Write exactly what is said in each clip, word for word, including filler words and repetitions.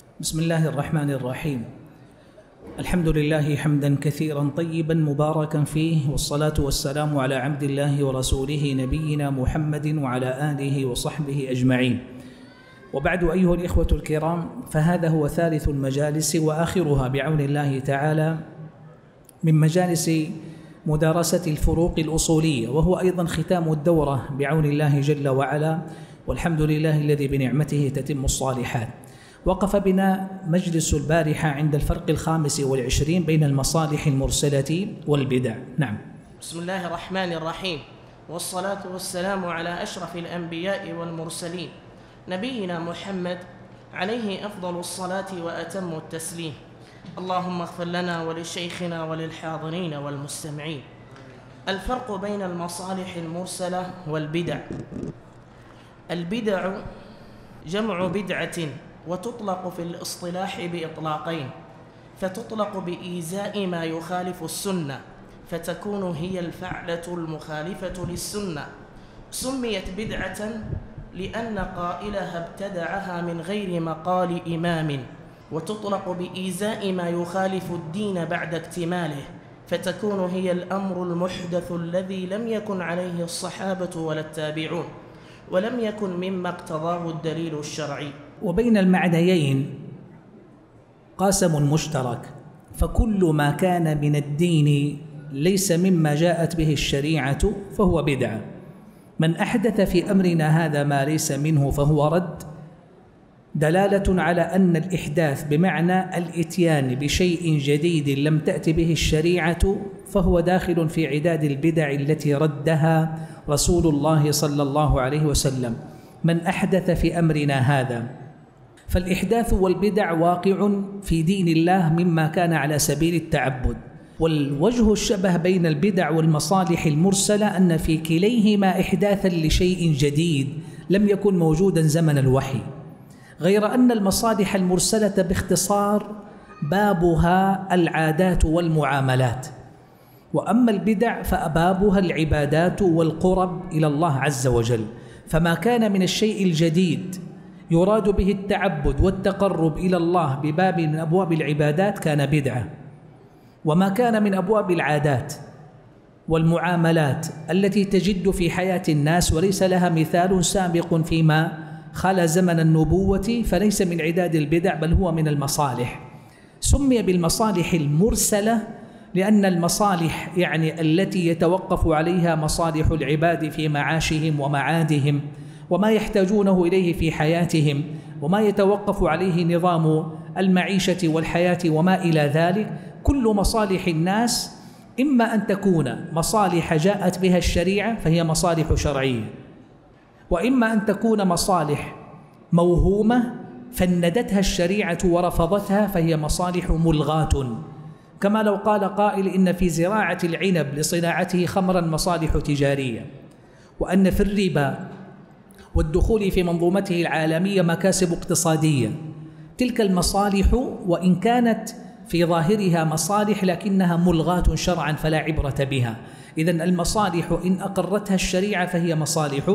بسم الله الرحمن الرحيم. الحمد لله حمدا كثيرا طيبا مباركا فيه، والصلاة والسلام على عبد الله ورسوله نبينا محمد وعلى آله وصحبه أجمعين. وبعد أيها الإخوة الكرام، فهذا هو ثالث المجالس وآخرها بعون الله تعالى من مجالس مدارسة الفروق الأصولية، وهو أيضا ختام الدورة بعون الله جل وعلا، والحمد لله الذي بنعمته تتم الصالحات. وقف بنا مجلس البارحة عند الفرق الخامس والعشرين بين المصالح المرسلة والبدع. نعم. بسم الله الرحمن الرحيم، والصلاة والسلام على أشرف الأنبياء والمرسلين نبينا محمد عليه أفضل الصلاة وأتم التسليم. اللهم اغفر لنا ولشيخنا وللحاضرين والمستمعين. الفرق بين المصالح المرسلة والبدع. البدع جمع بدعة، وتطلق في الاصطلاح بإطلاقين، فتطلق بإيذاء ما يخالف السنة فتكون هي الفعلة المخالفة للسنة. سميت بدعة لأن قائلها ابتدعها من غير مقال إمام. وتطلق بإيذاء ما يخالف الدين بعد اكتماله، فتكون هي الأمر المحدث الذي لم يكن عليه الصحابة ولا التابعون، ولم يكن مما اقتضاه الدليل الشرعي. وبين المعنيين قاسم مشترك، فكل ما كان من الدين ليس مما جاءت به الشريعة فهو بدعة. من أحدث في أمرنا هذا ما ليس منه فهو رد، دلالة على أن الإحداث بمعنى الإتيان بشيء جديد لم تأت به الشريعة فهو داخل في عداد البدع التي ردها رسول الله صلى الله عليه وسلم. من أحدث في أمرنا هذا، فالإحداث والبدع واقع في دين الله مما كان على سبيل التعبد. والوجه الشبه بين البدع والمصالح المرسلة أن في كليهما إحداثا لشيء جديد لم يكن موجودا زمن الوحي، غير أن المصالح المرسلة باختصار بابها العادات والمعاملات، وأما البدع فأبابها العبادات والقرب إلى الله عز وجل. فما كان من الشيء الجديد يراد به التعبد والتقرب إلى الله بباب من أبواب العبادات كان بدعة، وما كان من أبواب العادات والمعاملات التي تجد في حياة الناس وليس لها مثال سابق فيما خلا زمن النبوة فليس من عداد البدع، بل هو من المصالح. سمي بالمصالح المرسلة لأن المصالح يعني التي يتوقف عليها مصالح العباد في معاشهم ومعادهم وما يحتاجونه إليه في حياتهم، وما يتوقف عليه نظام المعيشة والحياة وما إلى ذلك. كل مصالح الناس إما أن تكون مصالح جاءت بها الشريعة فهي مصالح شرعية، وإما أن تكون مصالح موهومة فندتها الشريعة ورفضتها فهي مصالح ملغاة. كما لو قال قائل إن في زراعة العنب لصناعته خمرا مصالح تجارية، وأن في الربا والدخول في منظومته العالمية مكاسب اقتصادية. تلك المصالح وإن كانت في ظاهرها مصالح لكنها ملغاة شرعا فلا عبرة بها. إذن المصالح إن أقرتها الشريعة فهي مصالح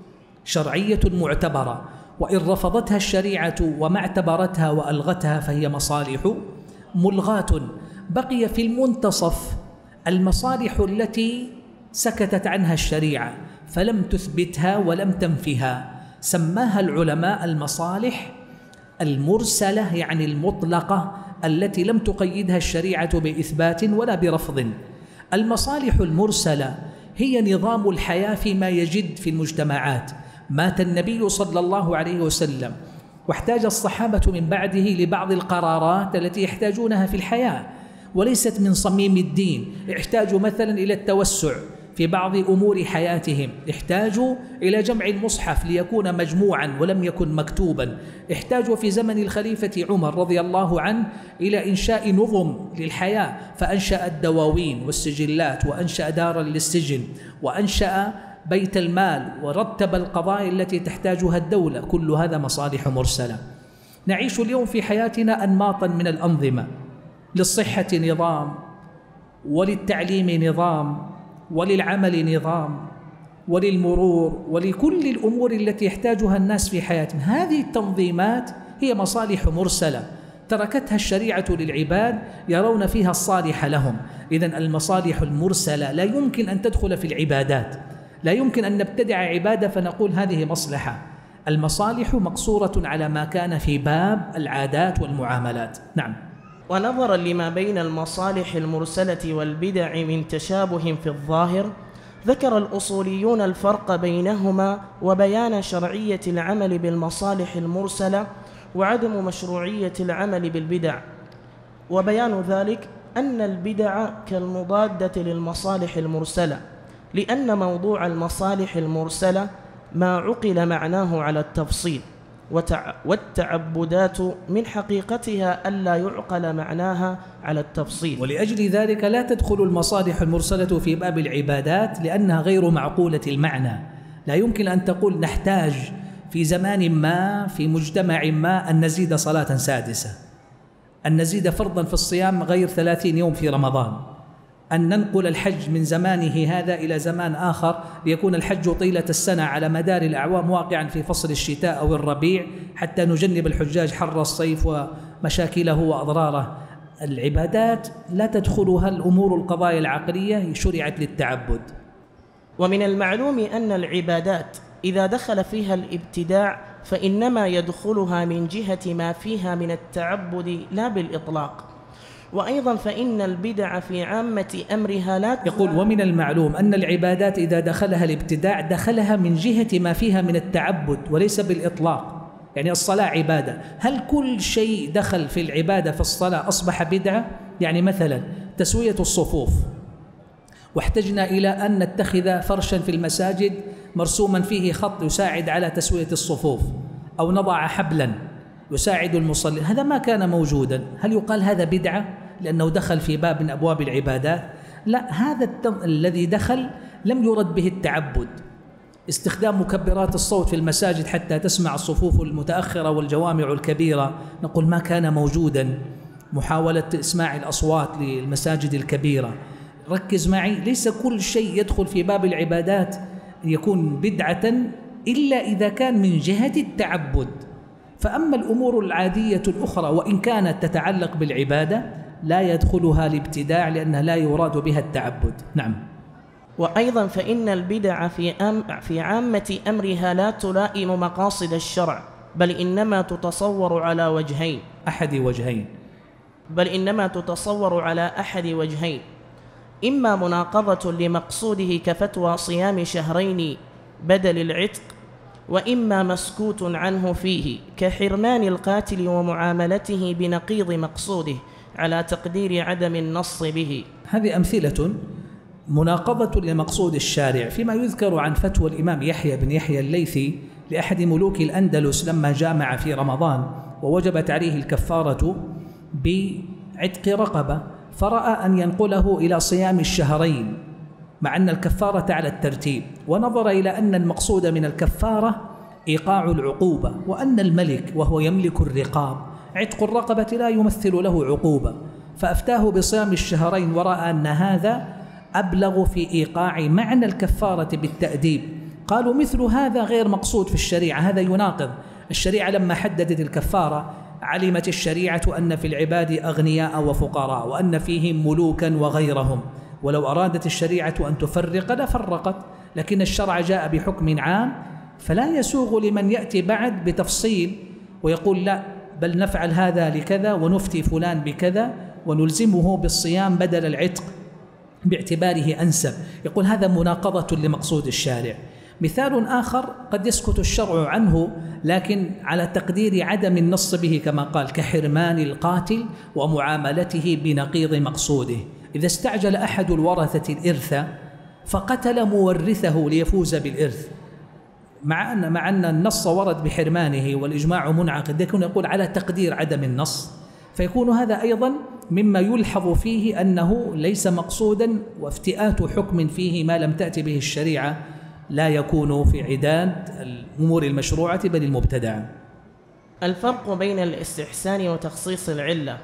شرعية معتبرة، وإن رفضتها الشريعة وما اعتبرتها وألغتها فهي مصالح ملغاة. بقي في المنتصف المصالح التي سكتت عنها الشريعة فلم تثبتها ولم تنفها، سماها العلماء المصالح المرسلة، يعني المطلقة التي لم تقيدها الشريعة بإثبات ولا برفض. المصالح المرسلة هي نظام الحياة فيما يجد في المجتمعات. مات النبي صلى الله عليه وسلم واحتاج الصحابة من بعده لبعض القرارات التي يحتاجونها في الحياة وليست من صميم الدين. احتاجوا مثلا إلى التوسع في بعض أمور حياتهم، احتاجوا إلى جمع المصحف ليكون مجموعا ولم يكن مكتوبا، احتاجوا في زمن الخليفة عمر رضي الله عنه إلى إنشاء نظم للحياة فأنشأ الدواوين والسجلات، وأنشأ دارا للسجن، وأنشأ بيت المال، ورتب القضايا التي تحتاجها الدولة. كل هذا مصالح مرسلة. نعيش اليوم في حياتنا أنماطا من الأنظمة، للصحة نظام، وللتعليم نظام، وللعمل نظام، وللمرور، ولكل الأمور التي يحتاجها الناس في حياتهم. هذه التنظيمات هي مصالح مرسلة تركتها الشريعة للعباد يرون فيها الصالح لهم. إذن المصالح المرسلة لا يمكن أن تدخل في العبادات، لا يمكن أن نبتدع عبادة فنقول هذه مصلحة. المصالح مقصورة على ما كان في باب العادات والمعاملات. نعم. ونظرا لما بين المصالح المرسلة والبدع من تشابه في الظاهر، ذكر الأصوليون الفرق بينهما وبيان شرعية العمل بالمصالح المرسلة وعدم مشروعية العمل بالبدع. وبيان ذلك أن البدع كالمضادة للمصالح المرسلة، لأن موضوع المصالح المرسلة ما عقل معناه على التفصيل، والتعبدات من حقيقتها ألا يعقل معناها على التفصيل. ولأجل ذلك لا تدخل المصالح المرسلة في باب العبادات لأنها غير معقولة المعنى. لا يمكن أن تقول نحتاج في زمان ما في مجتمع ما أن نزيد صلاة سادسة، أن نزيد فرضا في الصيام غير ثلاثين يوم في رمضان، أن ننقل الحج من زمانه هذا إلى زمان آخر ليكون الحج طيلة السنة على مدار الأعوام واقعا في فصل الشتاء أو الربيع حتى نجنب الحجاج حر الصيف ومشاكله وأضراره. العبادات لا تدخلها الأمور القضايا العقلية، شرعت للتعبد. ومن المعلوم أن العبادات إذا دخل فيها الابتداع فإنما يدخلها من جهة ما فيها من التعبد لا بالإطلاق. وأيضا فإن البدع في عامة أمرها لا يقول ومن المعلوم أن العبادات إذا دخلها الابتداع دخلها من جهة ما فيها من التعبد وليس بالإطلاق. يعني الصلاة عبادة، هل كل شيء دخل في العبادة في الصلاة أصبح بدعة؟ يعني مثلا تسوية الصفوف، واحتجنا إلى أن نتخذ فرشا في المساجد مرسوما فيه خط يساعد على تسوية الصفوف، أو نضع حبلا يساعد المصلي، هذا ما كان موجودا، هل يقال هذا بدعة لأنه دخل في باب من أبواب العبادات؟ لا، هذا التم... الذي دخل لم يرد به التعبد. استخدام مكبرات الصوت في المساجد حتى تسمع الصفوف المتأخرة والجوامع الكبيرة، نقول ما كان موجودا. محاولة إسماع الأصوات للمساجد الكبيرة، ركز معي، ليس كل شيء يدخل في باب العبادات يكون بدعة إلا إذا كان من جهة التعبد. فأما الأمور العادية الأخرى وإن كانت تتعلق بالعبادة لا يدخلها الابتداع لأنها لا يراد بها التعبد. نعم. وأيضا فإن البدع في, أم في عامة أمرها لا تلائم مقاصد الشرع، بل إنما تتصور على وجهين أحد وجهين بل إنما تتصور على أحد وجهين إما مناقضة لمقصوده كفتوى صيام شهرين بدل العتق، وإما مسكوت عنه فيه كحرمان القاتل ومعاملته بنقيض مقصوده على تقدير عدم النص به. هذه أمثلة مناقضة لمقصود الشارع فيما يذكر عن فتوى الإمام يحيى بن يحيى الليثي لأحد ملوك الأندلس لما جامع في رمضان ووجبت عليه الكفارة بعتق رقبة، فرأى أن ينقله إلى صيام الشهرين مع أن الكفارة على الترتيب، ونظر إلى أن المقصود من الكفارة إيقاع العقوبة، وأن الملك وهو يملك الرقاب عتق الرقبة لا يمثل له عقوبة، فأفتاه بصيام الشهرين ورأى أن هذا أبلغ في إيقاع معنى الكفارة بالتأديب. قالوا مثل هذا غير مقصود في الشريعة، هذا يناقض الشريعة. لما حددت الكفارة علمت الشريعة أن في العباد أغنياء وفقراء وأن فيهم ملوكا وغيرهم، ولو أرادت الشريعة أن تفرق لفرقت، لكن الشرع جاء بحكم عام، فلا يسوغ لمن يأتي بعد بتفصيل ويقول لا بل نفعل هذا لكذا ونفتي فلان بكذا ونلزمه بالصيام بدل العتق باعتباره أنسب، يقول هذا مناقضة لمقصود الشارع. مثال آخر قد يسكت الشرع عنه لكن على تقدير عدم النص به كما قال كحرمان القاتل ومعاملته بنقيض مقصوده. إذا استعجل أحد الورثة الإرث فقتل مورثه ليفوز بالإرث، مع أن مع أن النص ورد بحرمانه والإجماع منعقد، يكون يقول على تقدير عدم النص، فيكون هذا أيضا مما يلحظ فيه أنه ليس مقصودا، وافتئات حكم فيه ما لم تأتي به الشريعة لا يكون في عداد الأمور المشروعة بل المبتدعة. الفرق بين الاستحسان وتخصيص العلة: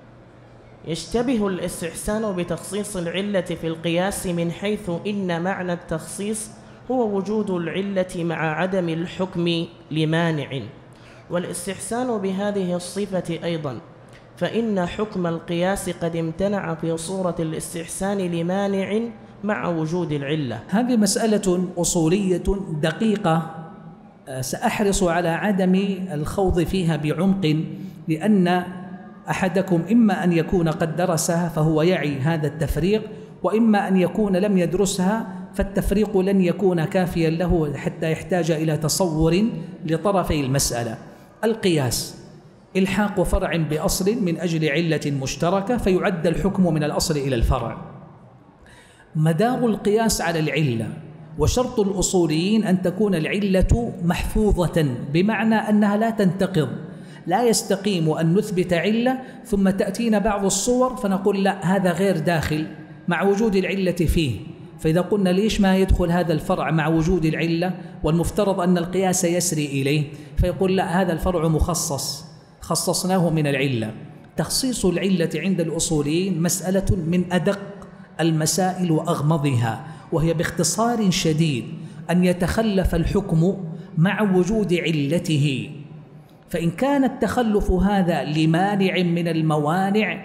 يشتبه الاستحسان بتخصيص العلة في القياس من حيث إن معنى التخصيص هو وجود العلة مع عدم الحكم لمانع، والاستحسان بهذه الصفة أيضا، فإن حكم القياس قد امتنع في صورة الاستحسان لمانع مع وجود العلة. هذه مسألة أصولية دقيقة، سأحرص على عدم الخوض فيها بعمق، لأن أحدكم إما أن يكون قد درسها فهو يعي هذا التفريق، وإما أن يكون لم يدرسها فالتفريق لن يكون كافيا له حتى يحتاج إلى تصور لطرفي المسألة. القياس إلحاق فرع بأصل من أجل علة مشتركة فيعد الحكم من الأصل إلى الفرع. مدار القياس على العلة، وشرط الأصوليين أن تكون العلة محفوظة، بمعنى أنها لا تنتقض. لا يستقيم أن نثبت علة ثم تأتينا بعض الصور فنقول لا هذا غير داخل مع وجود العلة فيه. فإذا قلنا ليش ما يدخل هذا الفرع مع وجود العلة والمفترض أن القياس يسري إليه، فيقول لا هذا الفرع مخصص خصصناه من العلة. تخصيص العلة عند الأصوليين مسألة من أدق المسائل وأغمضها، وهي باختصار شديد أن يتخلف الحكم مع وجود علته. فإن كان التخلف هذا لمانع من الموانع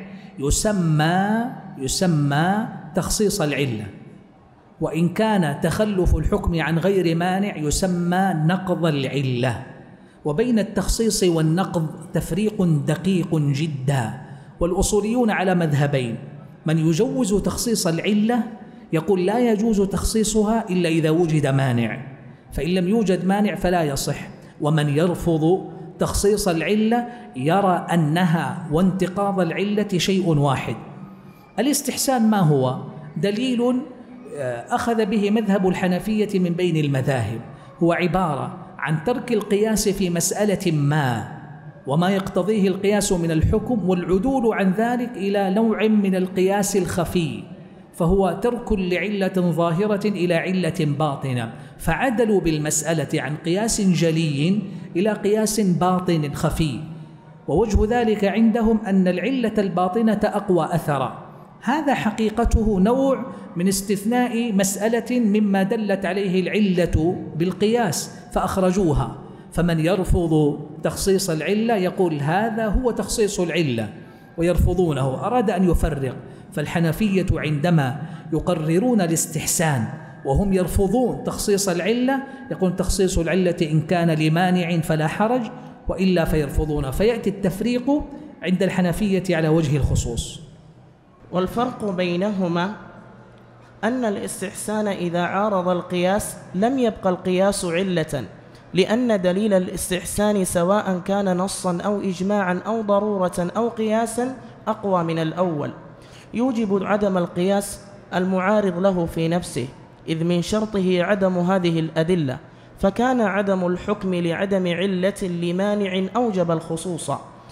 يسمى يسمى تخصيص العلة، وإن كان تخلف الحكم عن غير مانع يسمى نقض العلة. وبين التخصيص والنقض تفريق دقيق جدا، والأصوليون على مذهبين: من يجوز تخصيص العلة يقول لا يجوز تخصيصها إلا إذا وجد مانع، فإن لم يوجد مانع فلا يصح. ومن يرفض تخصيص العلة يرى أنها وانتقاض العلة شيء واحد. الاستحسان ما هو؟ دليل أخذ به مذهب الحنفية من بين المذاهب، هو عبارة عن ترك القياس في مسألة ما وما يقتضيه القياس من الحكم، والعدول عن ذلك إلى نوع من القياس الخفي، فهو ترك لعلة ظاهرة إلى علة باطنة، فعدلوا بالمسألة عن قياس جلي إلى قياس باطن خفي. ووجه ذلك عندهم أن العلة الباطنة أقوى أثرا. هذا حقيقته نوع من استثناء مسألة مما دلت عليه العلة بالقياس فأخرجوها. فمن يرفض تخصيص العلة يقول هذا هو تخصيص العلة ويرفضونه، أراد أن يفرق. فالحنفية عندما يقررون الاستحسان وهم يرفضون تخصيص العلة يقول تخصيص العلة إن كان لمانع فلا حرج، وإلا فيرفضون، فيأتي التفريق عند الحنفية على وجه الخصوص. والفرق بينهما أن الاستحسان إذا عارض القياس لم يبقى القياس علة، لأن دليل الاستحسان سواء كان نصا أو إجماعا أو ضرورة أو قياسا أقوى من الأول، يوجب عدم القياس المعارض له في نفسه، إذ من شرطه عدم هذه الأدلة، فكان عدم الحكم لعدم علة لمانع أوجب الخصوص،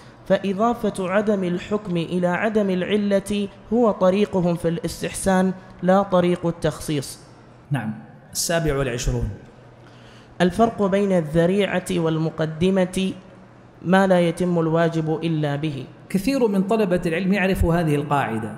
فإضافة عدم الحكم إلى عدم العلة هو طريقهم في الاستحسان لا طريق التخصيص. نعم. السابع والعشرون: الفرق بين الذريعة والمقدمة ما لا يتم الواجب إلا به. كثير من طلبة العلم يعرف هذه القاعدة: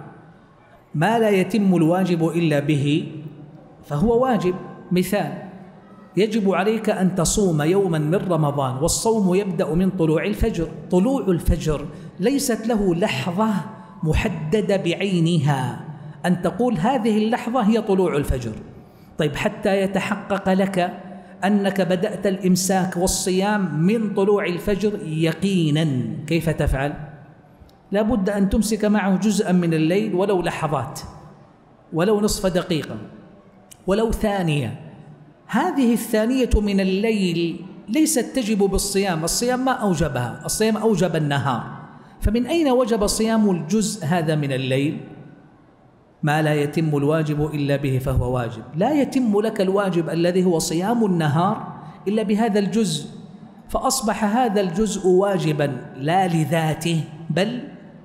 ما لا يتم الواجب إلا به فهو واجب. مثال: يجب عليك أن تصوم يوما من رمضان، والصوم يبدأ من طلوع الفجر. طلوع الفجر ليست له لحظة محددة بعينها أن تقول هذه اللحظة هي طلوع الفجر. طيب حتى يتحقق لك أنك بدأت الإمساك والصيام من طلوع الفجر يقينا كيف تفعل؟ لا بد أن تمسك معه جزءا من الليل ولو لحظات، ولو نصف دقيقة، ولو ثانية. هذه الثانية من الليل ليست تجب بالصيام، الصيام ما أوجبها، الصيام أوجب النهار، فمن أين وجب صيام الجزء هذا من الليل؟ ما لا يتم الواجب إلا به فهو واجب. لا يتم لك الواجب الذي هو صيام النهار إلا بهذا الجزء، فأصبح هذا الجزء واجبا لا لذاته بل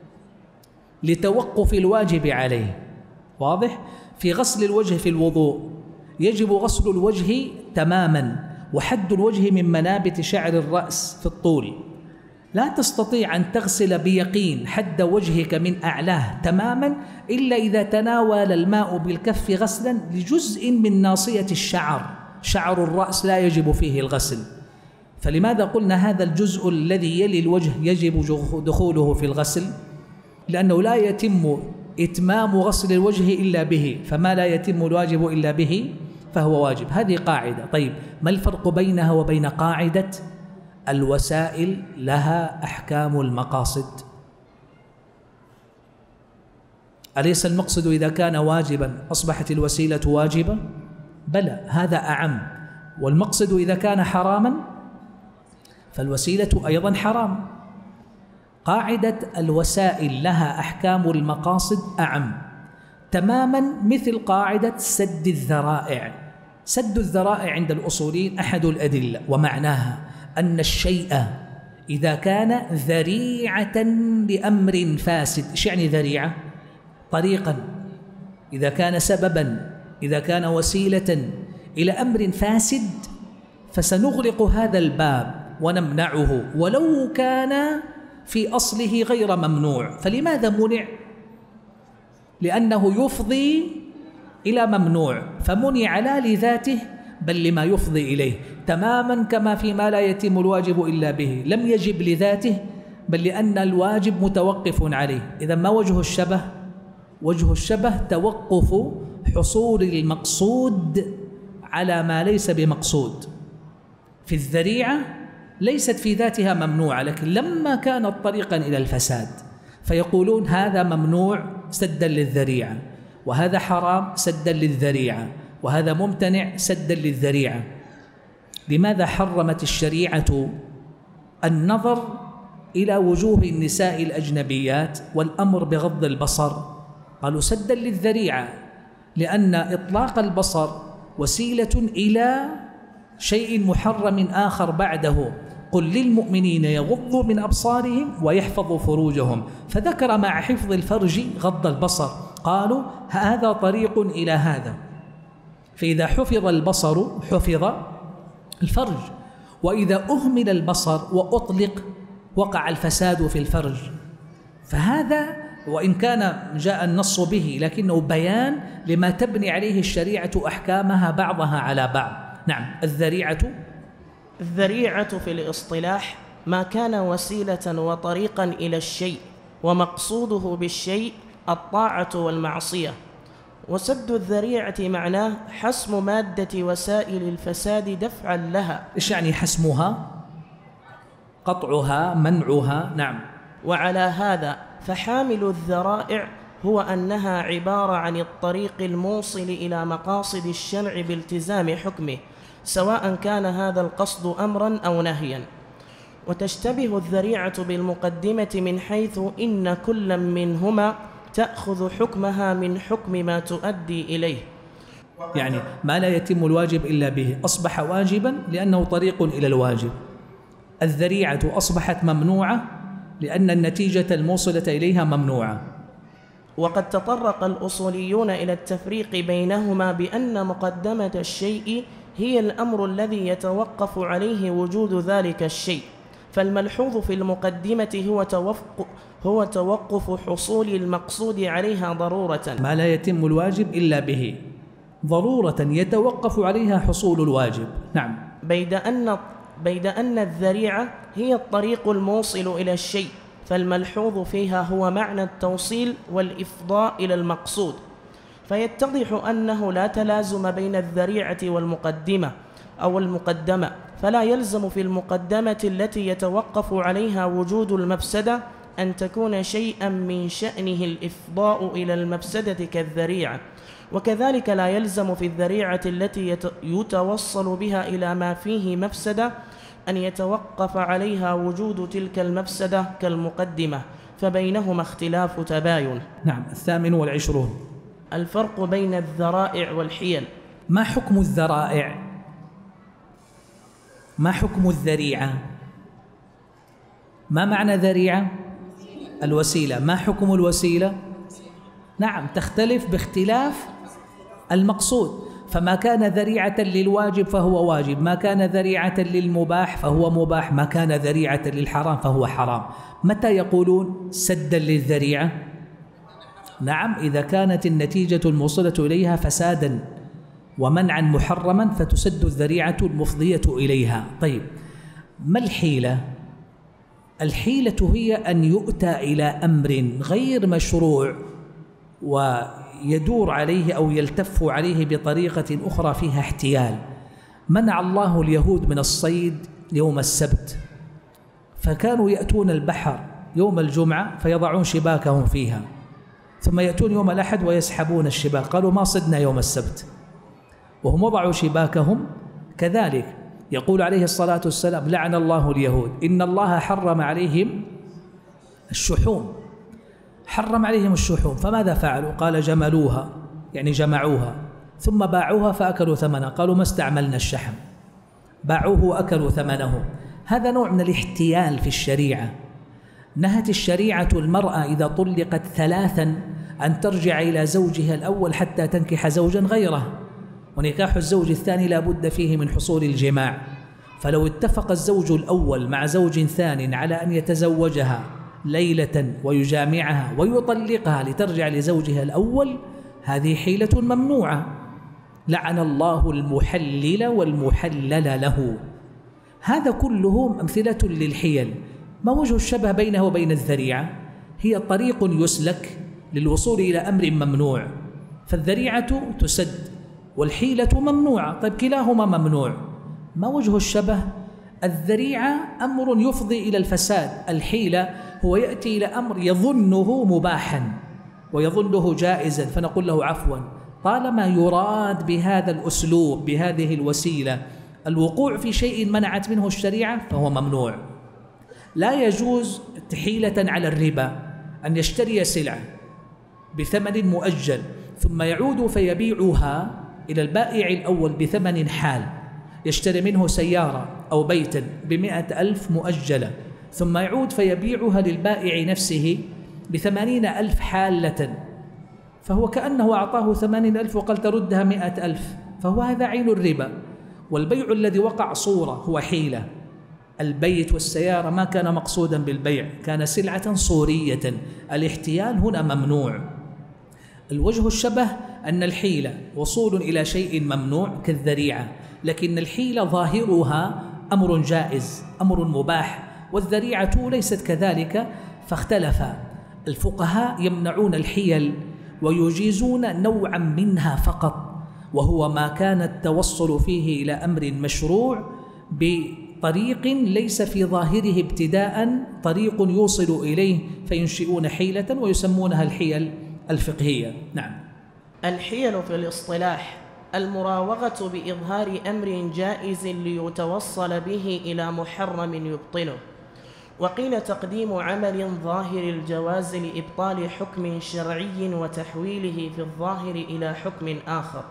لتوقف الواجب عليه. واضح؟ في غسل الوجه في الوضوء يجب غسل الوجه تماما، وحد الوجه من منابت شعر الرأس في الطول. لا تستطيع أن تغسل بيقين حد وجهك من أعلاه تماما إلا إذا تناول الماء بالكف غسلا لجزء من ناصية الشعر. شعر الرأس لا يجب فيه الغسل، فلماذا قلنا هذا الجزء الذي يلي الوجه يجب دخوله في الغسل؟ لأنه لا يتم إتمام غسل الوجه إلا به، فما لا يتم الواجب إلا به فهو واجب. هذه قاعدة. طيب ما الفرق بينها وبين قاعدة الوسائل لها أحكام المقاصد؟ أليس المقصد إذا كان واجبا أصبحت الوسيلة واجبة؟ بلى، هذا أعم. والمقصد إذا كان حراما فالوسيلة أيضا حرام. قاعدة الوسائل لها أحكام المقاصد أعم تماما مثل قاعدة سد الذرائع. سد الذرائع عند الأصوليين أحد الأدلة، ومعناها أن الشيء إذا كان ذريعة لأمر فاسد. إيش يعني ذريعة؟ طريقا، إذا كان سببا، إذا كان وسيلة إلى أمر فاسد فسنغلق هذا الباب ونمنعه ولو كان في أصله غير ممنوع. فلماذا منع؟ لأنه يفضي إلى ممنوع، فمنع لا لذاته بل لما يفضي إليه، تماما كما فيما لا يتم الواجب إلا به، لم يجب لذاته بل لأن الواجب متوقف عليه. إذا ما وجه الشبه؟ وجه الشبه توقف حصول المقصود على ما ليس بمقصود. في الذريعة ليست في ذاتها ممنوعة، لكن لما كانت طريقا إلى الفساد فيقولون هذا ممنوع سدا للذريعة، وهذا حرام سدا للذريعة، وهذا ممتنع سدا للذريعة. لماذا حرمت الشريعة النظر إلى وجوه النساء الأجنبيات والأمر بغض البصر؟ قالوا سدا للذريعة، لأن إطلاق البصر وسيلة إلى شيء محرم آخر بعده. قل للمؤمنين يغضوا من أبصارهم ويحفظوا فروجهم، فذكر مع حفظ الفرج غض البصر. قالوا هذا طريق إلى هذا، فإذا حفظ البصر حفظ الفرج، وإذا أهمل البصر وأطلق وقع الفساد في الفرج. فهذا وإن كان جاء النص به لكنه بيان لما تبني عليه الشريعة أحكامها بعضها على بعض. نعم. الذريعة الذريعة في الاصطلاح ما كان وسيلة وطريقا إلى الشيء ومقصوده بالشيء الطاعة والمعصية. وسد الذريعة معناه حسم مادة وسائل الفساد دفعا لها. إيش يعني حسمها؟ قطعها، منعها. نعم. وعلى هذا فحامل الذرائع هو أنها عبارة عن الطريق الموصل إلى مقاصد الشرع بالتزام حكمه، سواء كان هذا القصد أمرا أو نهيا. وتشتبه الذريعة بالمقدمة من حيث إن كل منهما تأخذ حكمها من حكم ما تؤدي إليه. يعني ما لا يتم الواجب إلا به أصبح واجبا لأنه طريق إلى الواجب. الذريعة أصبحت ممنوعة لأن النتيجة الموصلة إليها ممنوعة. وقد تطرق الأصوليون إلى التفريق بينهما بأن مقدمة الشيء هي الأمر الذي يتوقف عليه وجود ذلك الشيء، فالملحوظ في المقدمة هو توقف هو توقف حصول المقصود عليها ضرورة، ما لا يتم الواجب إلا به، ضرورة يتوقف عليها حصول الواجب. نعم. بيد أن بيد أن الذريعة هي الطريق الموصل إلى الشيء، فالملحوظ فيها هو معنى التوصيل والإفضاء إلى المقصود، فيتضح أنه لا تلازم بين الذريعة والمقدمة أو المقدمة، فلا يلزم في المقدمة التي يتوقف عليها وجود المفسدة أن تكون شيئا من شأنه الإفضاء إلى المفسدة كالذريعة، وكذلك لا يلزم في الذريعة التي يتوصل بها إلى ما فيه مفسدة أن يتوقف عليها وجود تلك المفسدة كالمقدمة، فبينهما اختلاف تباين. نعم. الثامن والعشرون الفرق بين الذرائع والحيل. ما حكم الذرائع؟ ما حكم الذريعة؟ ما معنى ذريعة؟ الوسيلة. ما حكم الوسيلة؟ نعم، تختلف باختلاف المقصود، فما كان ذريعة للواجب فهو واجب، ما كان ذريعة للمباح فهو مباح، ما كان ذريعة للحرام فهو حرام. متى يقولون سدا للذريعة؟ نعم، إذا كانت النتيجة الموصلة إليها فسادا ومنعا محرما فتسد الذريعة المفضية إليها. طيب، ما الحيلة؟ الحيلة هي أن يؤتى إلى أمر غير مشروع ويدور عليه أو يلتف عليه بطريقة أخرى فيها احتيال. منع الله اليهود من الصيد يوم السبت، فكانوا يأتون البحر يوم الجمعة فيضعون شباكهم فيها، ثم يأتون يوم الأحد ويسحبون الشباك. قالوا ما صدنا يوم السبت، وهم وضعوا شباكهم. كذلك يقول عليه الصلاة والسلام: لعن الله اليهود، إن الله حرم عليهم الشحوم، حرم عليهم الشحوم. فماذا فعلوا؟ قال: جملوها، يعني جمعوها، ثم باعوها فأكلوا ثمنها. قالوا: ما استعملنا الشحم، باعوه وأكلوا ثمنه. هذا نوع من الاحتيال في الشريعة. نهت الشريعة المرأة إذا طلقت ثلاثا أن ترجع إلى زوجها الأول حتى تنكح زوجا غيره، ونكاح الزوج الثاني لا بد فيه من حصول الجماع. فلو اتفق الزوج الأول مع زوج ثان على أن يتزوجها ليلة ويجامعها ويطلقها لترجع لزوجها الأول، هذه حيلة ممنوعة. لعن الله المحلل والمحلل له. هذا كله أمثلة للحيل. ما وجه الشبه بينه وبين الذريعة؟ هي طريق يسلك للوصول إلى أمر ممنوع، فالذريعة تسد والحيلة ممنوعة. طيب كلاهما ممنوع، ما وجه الشبه؟ الذريعة أمر يفضي إلى الفساد، الحيلة هو يأتي إلى أمر يظنه مباحا ويظنه جائزا، فنقول له عفوا. طالما يراد بهذا الأسلوب بهذه الوسيلة الوقوع في شيء منعت منه الشريعة فهو ممنوع. لا يجوز حيلة على الربا أن يشتري سلعة بثمن مؤجل ثم يعود فيبيعها إلى البائع الأول بثمن حال، يشتري منه سيارة أو بيتا بمئة ألف مؤجلة، ثم يعود فيبيعها للبائع نفسه بثمانين ألف حالة، فهو كأنه أعطاه ثمانين ألف وقال تردها مئة ألف، فهو هذا عين الربا. والبيع الذي وقع صورة هو حيلة. البيت والسيارة ما كان مقصودا بالبيع، كان سلعة صورية، الاحتيال هنا ممنوع. الوجه الشبه أن الحيلة وصول إلى شيء ممنوع كالذريعة، لكن الحيلة ظاهرها أمر جائز، أمر مباح، والذريعة ليست كذلك، فاختلف الفقهاء يمنعون الحيل ويجيزون نوعا منها فقط، وهو ما كان التوصل فيه إلى أمر مشروع بطريق ليس في ظاهره ابتداء طريق يوصل إليه، فينشئون حيلة ويسمونها الحيل الفقهية. نعم. الحيل في الاصطلاح المراوغة بإظهار أمر جائز ليتوصل به إلى محرم يبطله، وقيل تقديم عمل ظاهر الجواز لإبطال حكم شرعي وتحويله في الظاهر إلى حكم آخر.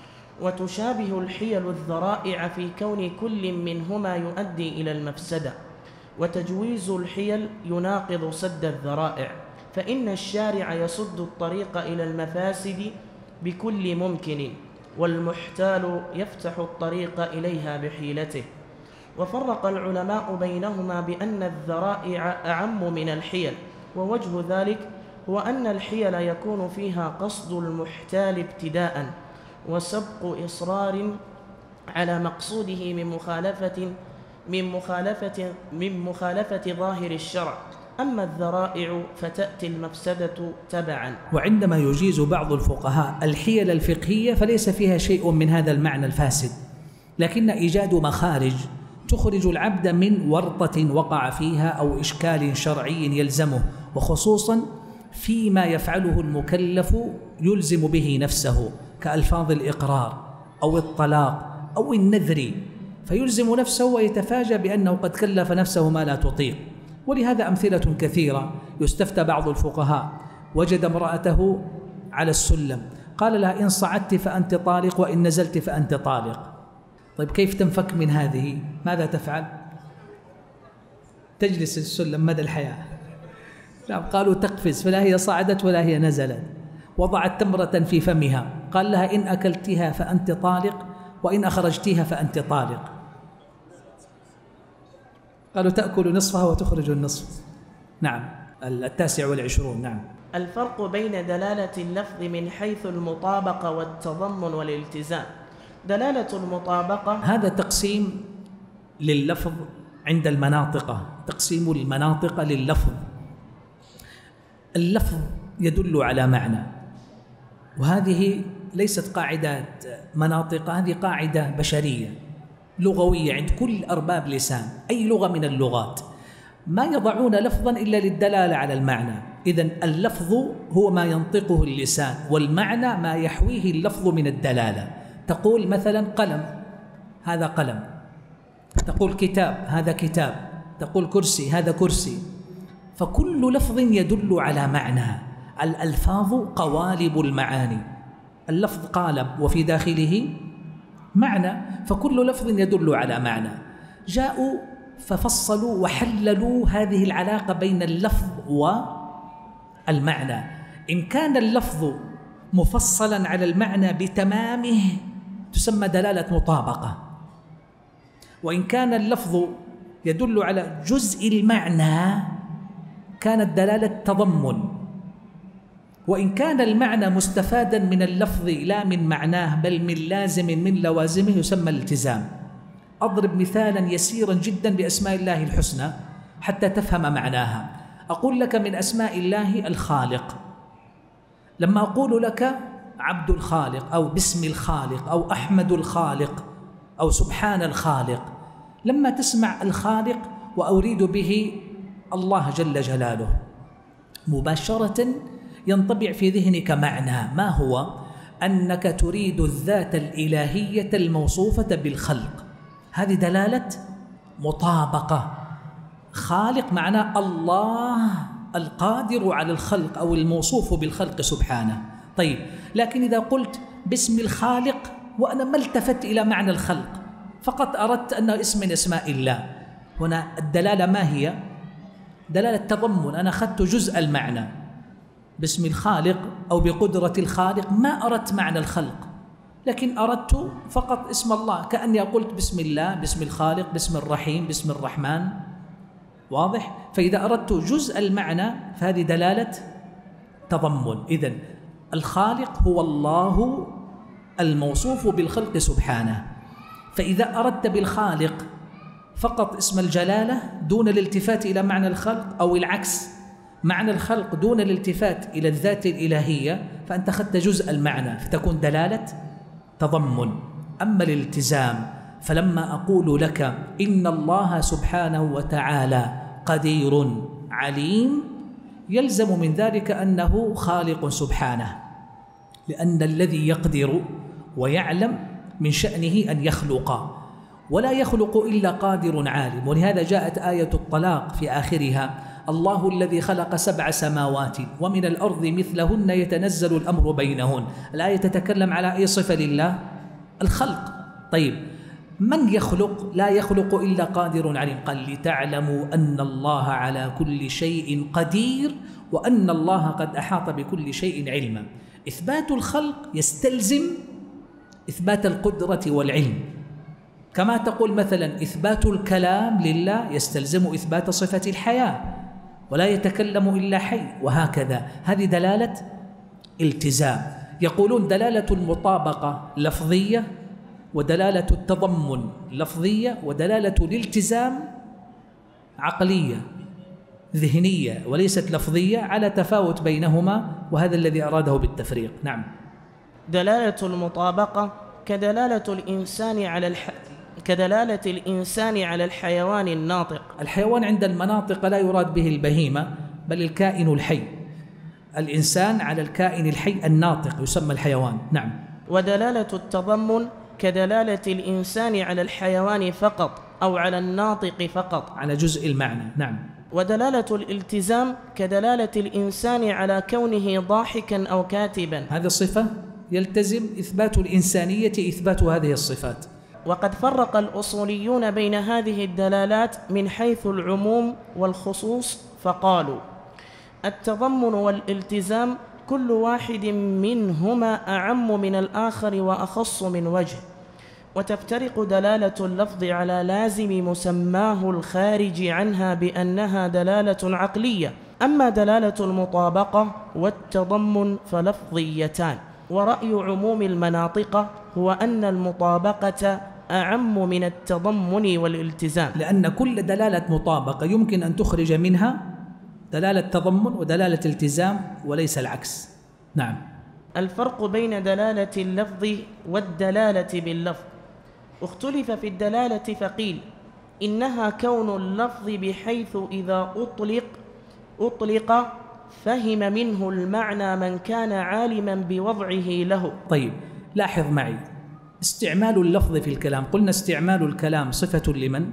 وتشابه الحيل الذرائع في كون كل منهما يؤدي إلى المفسدة، وتجويز الحيل يناقض سد الذرائع، فإن الشارع يسد الطريق إلى المفاسد بكل ممكن، والمحتال يفتح الطريق إليها بحيلته. وفرق العلماء بينهما بأن الذرائع أعم من الحيل، ووجه ذلك هو أن الحيل يكون فيها قصد المحتال ابتداء وسبق إصرار على مقصوده من مخالفة من مخالفة من مخالفة ظاهر الشرع، أما الذرائع فتأتي المفسدة تبعا. وعندما يجيز بعض الفقهاء الحيل الفقهية فليس فيها شيء من هذا المعنى الفاسد، لكن إيجاد مخارج تخرج العبد من ورطة وقع فيها أو إشكال شرعي يلزمه، وخصوصا فيما يفعله المكلف يلزم به نفسه كألفاظ الإقرار أو الطلاق أو النذر، فيلزم نفسه ويتفاجأ بأنه قد كلف نفسه ما لا تطيق. ولهذا أمثلة كثيرة. يستفتى بعض الفقهاء وجد امرأته على السلم، قال لها إن صعدت فأنت طالق وإن نزلت فأنت طالق. طيب كيف تنفك من هذه؟ ماذا تفعل؟ تجلس السلم مدى الحياة. قالوا تقفز، فلا هي صعدت ولا هي نزلت. وضعت تمرة في فمها، قال لها إن أكلتها فأنت طالق وإن أخرجتها فأنت طالق. قالوا تأكل نصفها وتخرج النصف. نعم. التاسع والعشرون. نعم. الفرق بين دلالة اللفظ من حيث المطابقة والتضمن والالتزام. دلالة المطابقة هذا تقسيم لللفظ عند المناطق، تقسيم المناطق لللفظ. اللفظ يدل على معنى، وهذه ليست قاعدة مناطق، هذه قاعدة بشرية لغوية عند كل أرباب لسان، أي لغة من اللغات ما يضعون لفظا إلا للدلالة على المعنى. إذن اللفظ هو ما ينطقه اللسان، والمعنى ما يحويه اللفظ من الدلالة. تقول مثلا قلم، هذا قلم. تقول كتاب، هذا كتاب. تقول كرسي، هذا كرسي. فكل لفظ يدل على معنى. الألفاظ قوالب المعاني، اللفظ قالب وفي داخله معنى، فكل لفظ يدل على معنى. جاءوا ففصلوا وحللوا هذه العلاقة بين اللفظ والمعنى. إن كان اللفظ مفصلا على المعنى بتمامه تسمى دلالة مطابقة، وإن كان اللفظ يدل على جزء المعنى كانت دلالة تضمن، وإن كان المعنى مستفادا من اللفظ لا من معناه بل من لازم من لوازمه يسمى الالتزام. أضرب مثالا يسيرا جدا بأسماء الله الحسنى حتى تفهم معناها. أقول لك من أسماء الله الخالق، لما أقول لك عبد الخالق أو باسم الخالق أو أحمد الخالق أو سبحان الخالق، لما تسمع الخالق وأريد به الله جل جلاله مباشرة ينطبع في ذهنك معنى، ما هو؟ أنك تريد الذات الإلهية الموصوفة بالخلق. هذه دلالة مطابقة. خالق معناه الله القادر على الخلق أو الموصوف بالخلق سبحانه. طيب، لكن إذا قلت باسم الخالق وأنا ما التفت إلى معنى الخلق، فقط أردت أنه اسم من أسماء الله، هنا الدلالة ما هي؟ دلالة تضمن. أنا أخذت جزء المعنى باسم الخالق أو بقدرة الخالق، ما أردت معنى الخلق، لكن أردت فقط اسم الله، كأني قلت بسم الله، باسم الخالق، باسم الرحيم، باسم الرحمن. واضح؟ فإذا أردت جزء المعنى فهذه دلالة تضمن. إذن الخالق هو الله الموصوف بالخلق سبحانه. فإذا أردت بالخالق فقط اسم الجلالة دون الالتفات إلى معنى الخلق، أو العكس معنى الخلق دون الالتفات إلى الذات الإلهية، فأنت أخذت جزء المعنى فتكون دلالة تضمن. أما الالتزام فلما أقول لك إن الله سبحانه وتعالى قدير عليم، يلزم من ذلك أنه خالق سبحانه، لأن الذي يقدر ويعلم من شأنه أن يخلق، ولا يخلق إلا قادر عالم. ولهذا جاءت آية الطلاق في آخرها: الله الذي خلق سبع سماوات ومن الأرض مثلهن يتنزل الأمر بينهن. الآية تتكلم على أي صفة لله؟ الخلق. طيب، من يخلق؟ لا يخلق إلا قادر عليم. قال: لتعلموا أن الله على كل شيء قدير وأن الله قد أحاط بكل شيء علما. إثبات الخلق يستلزم إثبات القدرة والعلم، كما تقول مثلا إثبات الكلام لله يستلزم إثبات صفة الحياة، ولا يتكلم إلا حي، وهكذا. هذه دلالة التزام. يقولون دلالة المطابقة لفظية، ودلالة التضمن لفظية، ودلالة الالتزام عقلية ذهنية وليست لفظية، على تفاوت بينهما، وهذا الذي أراده بالتفريق. نعم. دلالة المطابقة كدلالة الإنسان على الح... كدلالة الإنسان على الحيوان الناطق. الحيوان عند المناطق لا يراد به البهيمة بل الكائن الحي. الإنسان على الكائن الحي الناطق يسمى الحيوان. نعم. ودلالة التضمن كدلالة الإنسان على الحيوان فقط أو على الناطق فقط، على جزء المعنى. نعم. ودلالة الالتزام كدلالة الإنسان على كونه ضاحكا أو كاتبا. هذه الصفة يلتزم إثبات الإنسانية إثبات هذه الصفات. وقد فرق الأصوليون بين هذه الدلالات من حيث العموم والخصوص، فقالوا: التضمن والالتزام كل واحد منهما أعم من الآخر وأخص من وجه، وتفترق دلالة اللفظ على لازم مسماه الخارج عنها بأنها دلالة عقلية. أما دلالة المطابقة والتضمن فلفظيتان. ورأي عموم المناطق هو أن المطابقة أعم من التضمن والالتزام، لأن كل دلالة مطابقة يمكن أن تخرج منها دلالة تضمن ودلالة التزام وليس العكس. نعم. الفرق بين دلالة اللفظ والدلالة باللفظ. اختلف في الدلالة فقيل إنها كون اللفظ بحيث إذا أطلق أطلق فهم منه المعنى من كان عالما بوضعه له. طيب لاحظ معي استعمال اللفظ في الكلام، قلنا استعمال الكلام صفة لمن؟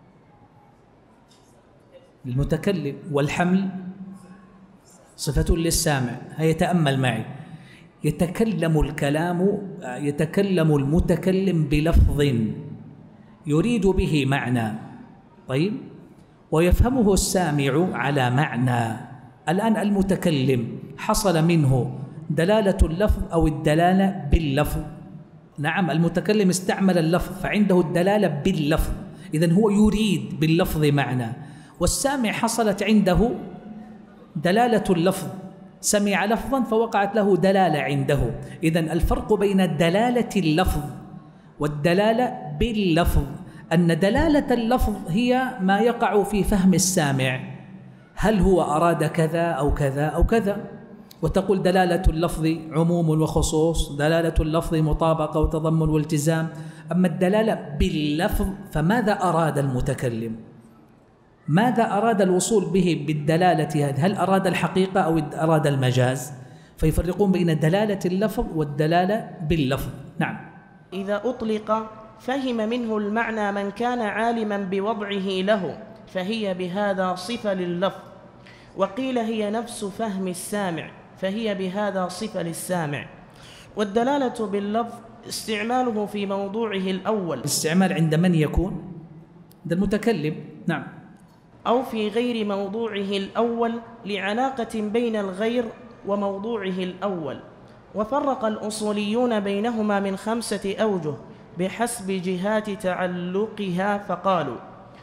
للمتكلم، والحمل صفة للسامع. هيا تأمل معي، يتكلم الكلام يتكلم المتكلم بلفظ يريد به معنى، طيب، ويفهمه السامع على معنى. الآن المتكلم حصل منه دلالة اللفظ أو الدلالة باللفظ. نعم، المتكلم استعمل اللفظ فعنده الدلالة باللفظ، إذن هو يريد باللفظ معنى، والسامع حصلت عنده دلالة اللفظ، سمع لفظا فوقعت له دلالة عنده. إذن الفرق بين دلالة اللفظ والدلالة باللفظ أن دلالة اللفظ هي ما يقع في فهم السامع، هل هو أراد كذا أو كذا أو كذا، وتقول دلالة اللفظ عموم وخصوص، دلالة اللفظ مطابقة وتضمن والتزام. أما الدلالة باللفظ فماذا أراد المتكلم؟ ماذا أراد الوصول به بالدلالة هذه؟ هل أراد الحقيقة أو أراد المجاز؟ فيفرقون بين دلالة اللفظ والدلالة باللفظ. نعم. إذا أطلق فهم منه المعنى من كان عالما بوضعه له فهي بهذا صفة لللفظ، وقيل هي نفس فهم السامع فهي بهذا صفة للسامع. والدلالة باللفظ استعماله في موضوعه الأول، الاستعمال عند من يكون؟ عند المتكلم. نعم. أو في غير موضوعه الأول لعلاقة بين الغير وموضوعه الأول. وفرق الأصوليون بينهما من خمسة أوجه بحسب جهات تعلقها، فقالوا: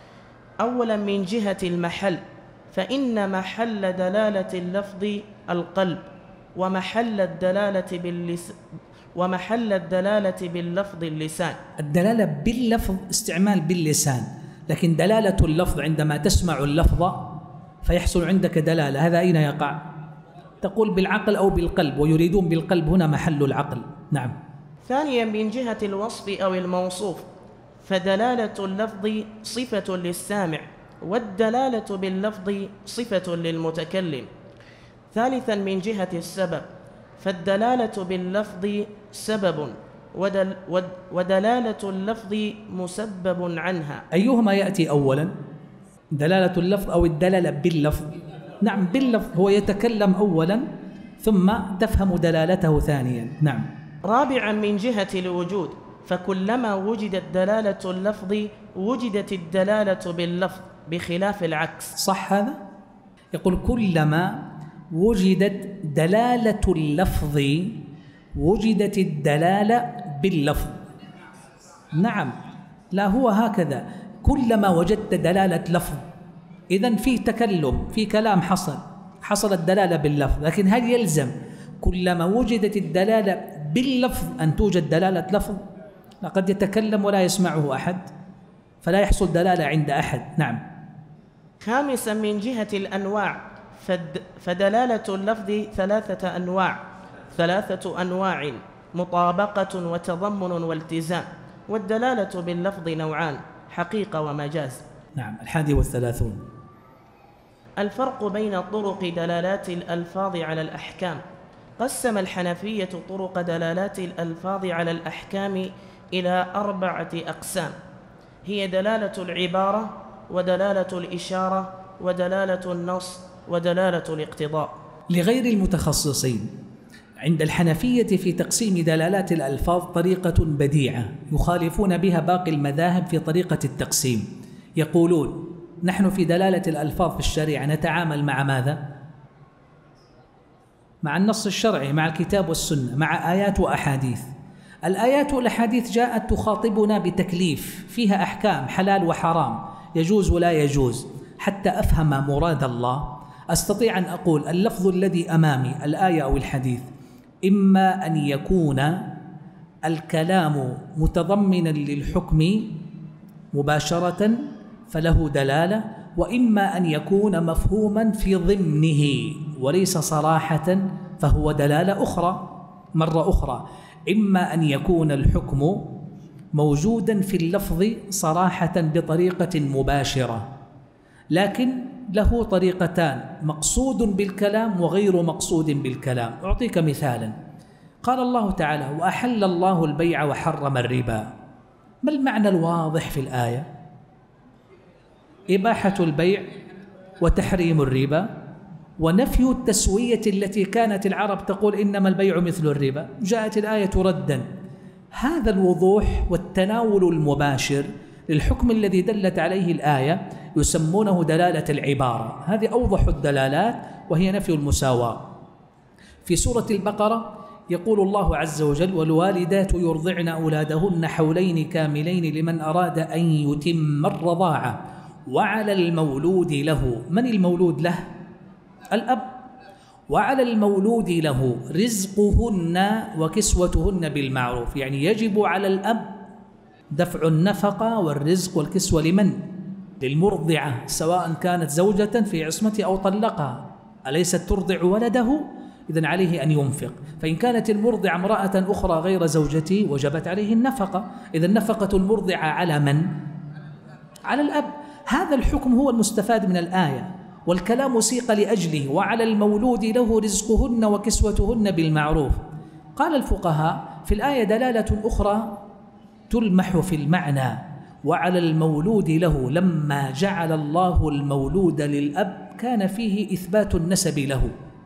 أولا من جهة المحل، فإن محل دلالة اللفظ القلب، ومحل الدلالة باللسان ومحل الدلالة باللفظ اللسان. الدلالة باللفظ استعمال باللسان، لكن دلالة اللفظ عندما تسمع اللفظ فيحصل عندك دلالة، هذا أين يقع؟ تقول بالعقل أو بالقلب، ويريدون بالقلب هنا محل العقل. نعم. ثانيا من جهة الوصف أو الموصوف، فدلالة اللفظ صفة للسامع، والدلالة باللفظ صفة للمتكلم. ثالثا من جهة السبب، فالدلالة باللفظ سبب ودل ودلالة اللفظ مسبب عنها. أيهما يأتي أولا؟ دلالة اللفظ أو الدلالة باللفظ؟ نعم باللفظ، هو يتكلم أولا ثم تفهم دلالته ثانيا. نعم. رابعا من جهة الوجود، فكلما وجدت دلالة اللفظ وجدت الدلالة باللفظ بخلاف العكس. صح هذا؟ يقول كلما وجدت دلالة اللفظ وجدت الدلالة باللفظ. نعم، لا هو هكذا، كلما وجدت دلالة لفظ، إذن في تكلم في كلام حصل حصلت دلالة باللفظ، لكن هل يلزم كلما وجدت الدلالة باللفظ أن توجد دلالة لفظ؟ لقد يتكلم ولا يسمعه أحد فلا يحصل دلالة عند أحد. نعم. خامسا من جهة الأنواع، فدلالة اللفظ ثلاثة أنواع ثلاثة أنواع مطابقة وتضمن والتزام، والدلالة باللفظ نوعان، حقيقة ومجاز. نعم. الحادي والثلاثون. الفرق بين طرق دلالات الألفاظ على الأحكام. قسم الحنفية طرق دلالات الألفاظ على الأحكام إلى أربعة أقسام، هي دلالة العبارة، ودلالة الإشارة، ودلالة النص، ودلالة الاقتضاء. لغير المتخصصين عند الحنفية في تقسيم دلالات الألفاظ طريقة بديعة يخالفون بها باقي المذاهب في طريقة التقسيم. يقولون نحن في دلالة الألفاظ في الشريعة نتعامل مع ماذا؟ مع النص الشرعي، مع الكتاب والسنة، مع آيات وأحاديث. الآيات والأحاديث جاءت تخاطبنا بتكليف فيها أحكام حلال وحرام، يجوز ولا يجوز. حتى أفهم مراد الله أستطيع أن أقول اللفظ الذي أمامي الآية أو الحديث إما أن يكون الكلام متضمنا للحكم مباشرة فله دلالة، وإما أن يكون مفهوما في ضمنه وليس صراحة فهو دلالة أخرى مرة أخرى. إما أن يكون الحكم موجودا في اللفظ صراحة بطريقة مباشرة، لكن له طريقتان: مقصود بالكلام وغير مقصود بالكلام. أعطيك مثالا. قال الله تعالى: وأحل الله البيع وحرم الربا. ما المعنى الواضح في الآية؟ إباحة البيع وتحريم الربا ونفي التسوية التي كانت العرب تقول إنما البيع مثل الربا. جاءت الآية ردا. هذا الوضوح والتناول المباشر للحكم الذي دلت عليه الآية يسمونه دلالة العبارة. هذه أوضح الدلالات وهي نفي المساواة. في سورة البقرة يقول الله عز وجل: والوالدات يرضعن أولادهن حولين كاملين لمن أراد أن يتم الرضاعة وعلى المولود له. من المولود له؟ الأب. وعلى المولود له رزقهن وكسوتهن بالمعروف، يعني يجب على الأب دفع النفقة والرزق والكسوة لمن؟ للمرضعة، سواء كانت زوجة في عصمته أو طلقها. أليست ترضع ولده؟ إذن عليه أن ينفق. فإن كانت المرضعة امرأة أخرى غير زوجته وجبت عليه النفقة. إذن نفقة المرضعة على من؟ على الأب. هذا الحكم هو المستفاد من الآية، والكلام سيق لأجله: وعلى المولود له رزقهن وكسوتهن بالمعروف. قال الفقهاء: في الآية دلالة أخرى تلمح في المعنى: وعلى المولود له، لما جعل الله المولود للأب كان فيه إثبات النسب له.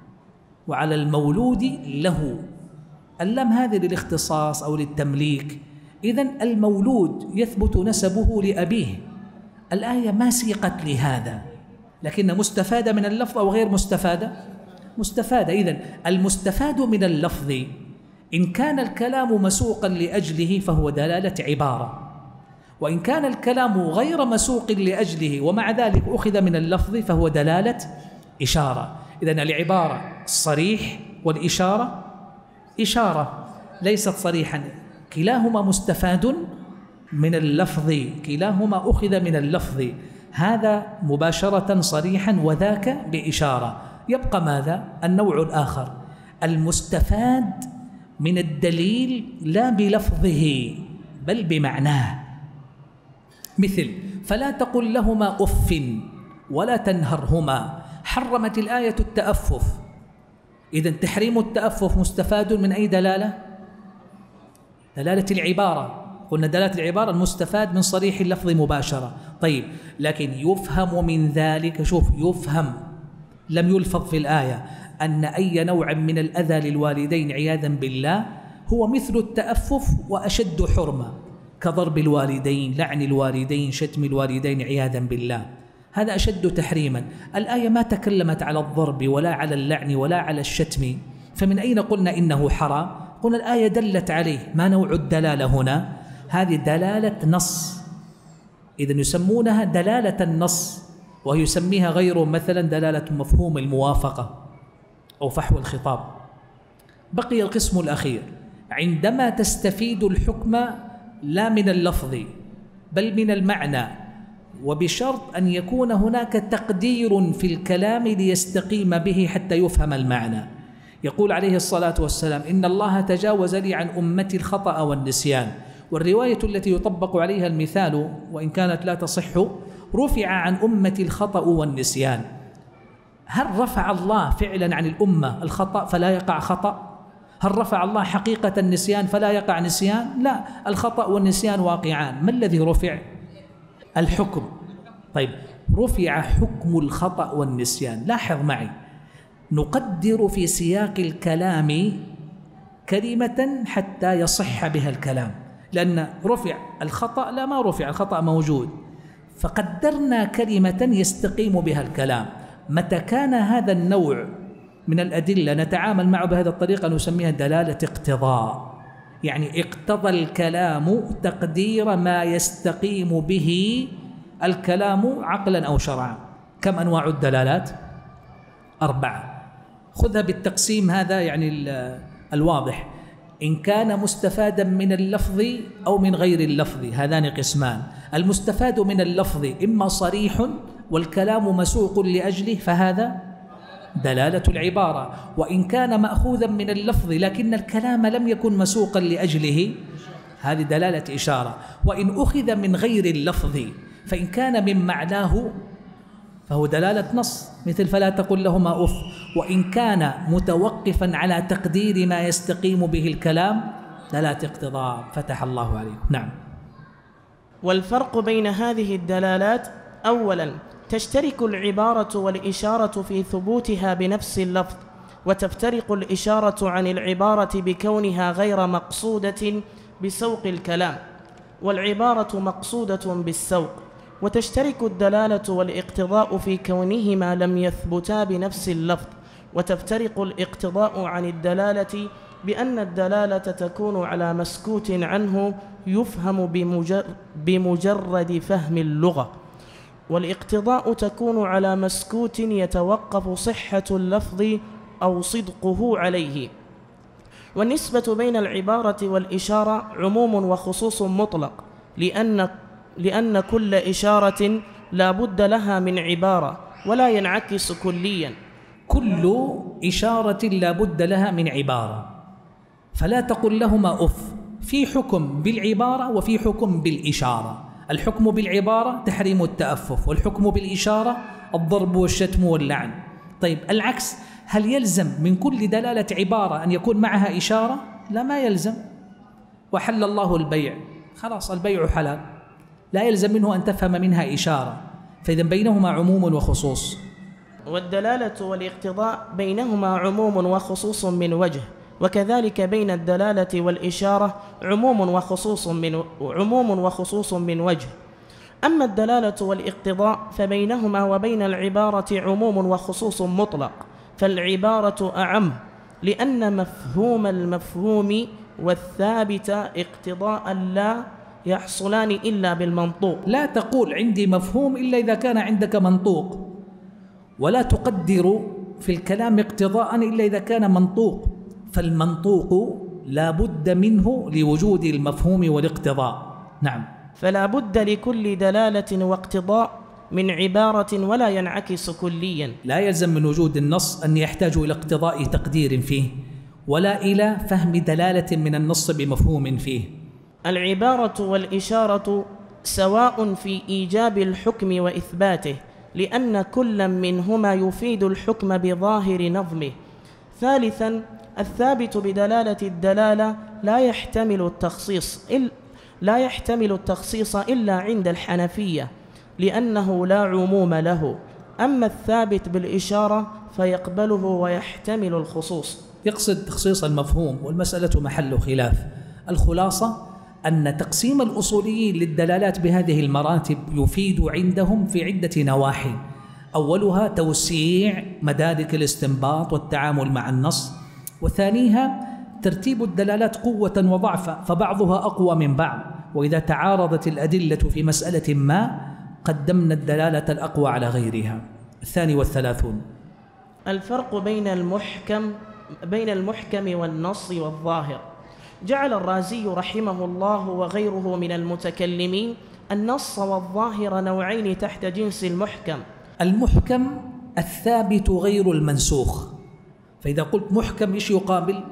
وعلى المولود له، اللام هذه للاختصاص أو للتمليك. إذن المولود يثبت نسبه لأبيه. الآية ما سيقت لهذا، لكن مستفادة من اللفظ أو غير مستفادة؟ مستفادة. إذن المستفاد من اللفظ إن كان الكلام مسوقا لأجله فهو دلالة عبارة، وإن كان الكلام غير مسوق لأجله ومع ذلك أخذ من اللفظ فهو دلالة إشارة. إذن العبارة صريح والإشارة إشارة ليست صريحا، كلاهما مستفاد من اللفظ، كلاهما أخذ من اللفظ، هذا مباشرة صريحا وذاك بإشارة. يبقى ماذا؟ النوع الآخر المستفاد من الدليل لا بلفظه بل بمعناه. مثل: فلا تقل لهما أف ولا تنهرهما. حرمت الآية التأفف. إذن تحريم التأفف مستفاد من أي دلالة؟ دلالة العبارة. قلنا دلالة العبارة المستفاد من صريح اللفظ مباشرة. طيب، لكن يفهم من ذلك، شوف، يفهم لم يلفظ في الآية، أن أي نوع من الأذى للوالدين عياذا بالله هو مثل التأفف وأشد حرمة، كضرب الوالدين، لعن الوالدين، شتم الوالدين عياذا بالله. هذا أشد تحريما. الآية ما تكلمت على الضرب ولا على اللعن ولا على الشتم، فمن أين قلنا إنه حرام؟ قلنا الآية دلت عليه. ما نوع الدلالة هنا؟ هذه دلالة نص، إذن يسمونها دلالة النص، ويسميها غيره مثلا دلالة مفهوم الموافقة أو فحوى الخطاب. بقي القسم الأخير: عندما تستفيد الحكم لا من اللفظ بل من المعنى، وبشرط أن يكون هناك تقدير في الكلام ليستقيم به حتى يفهم المعنى. يقول عليه الصلاة والسلام: إن الله تجاوز لي عن أمتي الخطأ والنسيان. والرواية التي يطبق عليها المثال وإن كانت لا تصح: رفع عن أمتي الخطأ والنسيان. هل رفع الله فعلا عن الأمة الخطأ فلا يقع خطأ؟ هل رفع الله حقيقة النسيان فلا يقع نسيان؟ لا، الخطأ والنسيان واقعان. ما الذي رفع؟ الحكم. طيب، رفع حكم الخطأ والنسيان. لاحظ معي، نقدر في سياق الكلام كلمة حتى يصح بها الكلام، لأن رفع الخطأ لا، ما رفع الخطأ موجود، فقدرنا كلمة يستقيم بها الكلام. متى كان هذا النوع من الأدلة نتعامل معه بهذه الطريقة نسميها دلالة اقتضاء، يعني اقتضى الكلام تقدير ما يستقيم به الكلام عقلا أو شرعا. كم أنواع الدلالات؟ أربعة. خذها بالتقسيم هذا يعني الواضح. إن كان مستفادا من اللفظ أو من غير اللفظ، هذان قسمان. المستفاد من اللفظ إما صريح والكلام مسوق لأجله فهذا دلالة العبارة، وإن كان مأخوذا من اللفظ لكن الكلام لم يكن مسوقا لأجله هذه دلالة إشارة. وإن أخذ من غير اللفظ فإن كان من معناه فهو دلالة نص، مثل فلا تقل لهما أف. وإن كان متوقفا على تقدير ما يستقيم به الكلام دلالة اقتضاء. فتح الله عليكم. نعم. والفرق بين هذه الدلالات: أولا تشترك العبارة والإشارة في ثبوتها بنفس اللفظ، وتفترق الإشارة عن العبارة بكونها غير مقصودة بسوق الكلام، والعبارة مقصودة بالسوق. وتشترك الدلالة والاقتضاء في كونهما لم يثبتا بنفس اللفظ، وتفترق الاقتضاء عن الدلالة بأن الدلالة تكون على مسكوت عنه يفهم بمجرد فهم اللغة، والاقتضاء تكون على مسكوت يتوقف صحة اللفظ أو صدقه عليه. والنسبة بين العبارة والإشارة عموم وخصوص مطلق، لأن لأن كل إشارة لا بد لها من عبارة ولا ينعكس كليا. كل إشارة لا بد لها من عبارة، فلا تقل لهما أف. في حكم بالعبارة وفي حكم بالإشارة. الحكم بالعبارة تحريم التأفف، والحكم بالإشارة الضرب والشتم واللعن. طيب العكس، هل يلزم من كل دلالة عبارة أن يكون معها إشارة؟ لا، ما يلزم. وحل الله البيع، خلاص البيع حلال، لا يلزم منه أن تفهم منها إشارة. فإذا بينهما عموم وخصوص. والدلالة والاقتضاء بينهما عموم وخصوص من وجه، وكذلك بين الدلالة والإشارة عموم وخصوص من عموم وخصوص من وجه. أما الدلالة والاقتضاء فبينهما وبين العبارة عموم وخصوص مطلق، فالعبارة أعم لأن مفهوم المفهوم والثابت اقتضاء لا يحصلان إلا بالمنطوق. لا تقول عندي مفهوم إلا إذا كان عندك منطوق، ولا تقدر في الكلام اقتضاء إلا إذا كان منطوق. فالمنطوق لا بد منه لوجود المفهوم والاقتضاء. نعم. فلا بد لكل دلالة واقتضاء من عبارة ولا ينعكس كليا. لا يلزم من وجود النص أن يحتاج إلى اقتضاء تقدير فيه، ولا إلى فهم دلالة من النص بمفهوم فيه. العبارة والإشارة سواء في إيجاب الحكم وإثباته، لأن كل منهما يفيد الحكم بظاهر نظمه. ثالثا الثابت بدلالة الدلالة لا يحتمل التخصيص لا يحتمل التخصيص إلا عند الحنفية، لأنه لا عموم له. أما الثابت بالإشارة فيقبله ويحتمل الخصوص. يقصد تخصيص المفهوم، والمسألة محل خلاف. الخلاصة أن تقسيم الأصوليين للدلالات بهذه المراتب يفيد عندهم في عدة نواحي. أولها توسيع مدارك الاستنباط والتعامل مع النص، وثانيها ترتيب الدلالات قوة وضعفا، فبعضها أقوى من بعض، وإذا تعارضت الأدلة في مسألة ما قدمنا الدلالة الأقوى على غيرها. الثاني والثلاثون الفرق بين المحكم بين المحكم والنص والظاهر. جعل الرازي رحمه الله وغيره من المتكلمين النص والظاهر نوعين تحت جنس المحكم. المحكم الثابت غير المنسوخ. فإذا قلت محكم إيش يقابل؟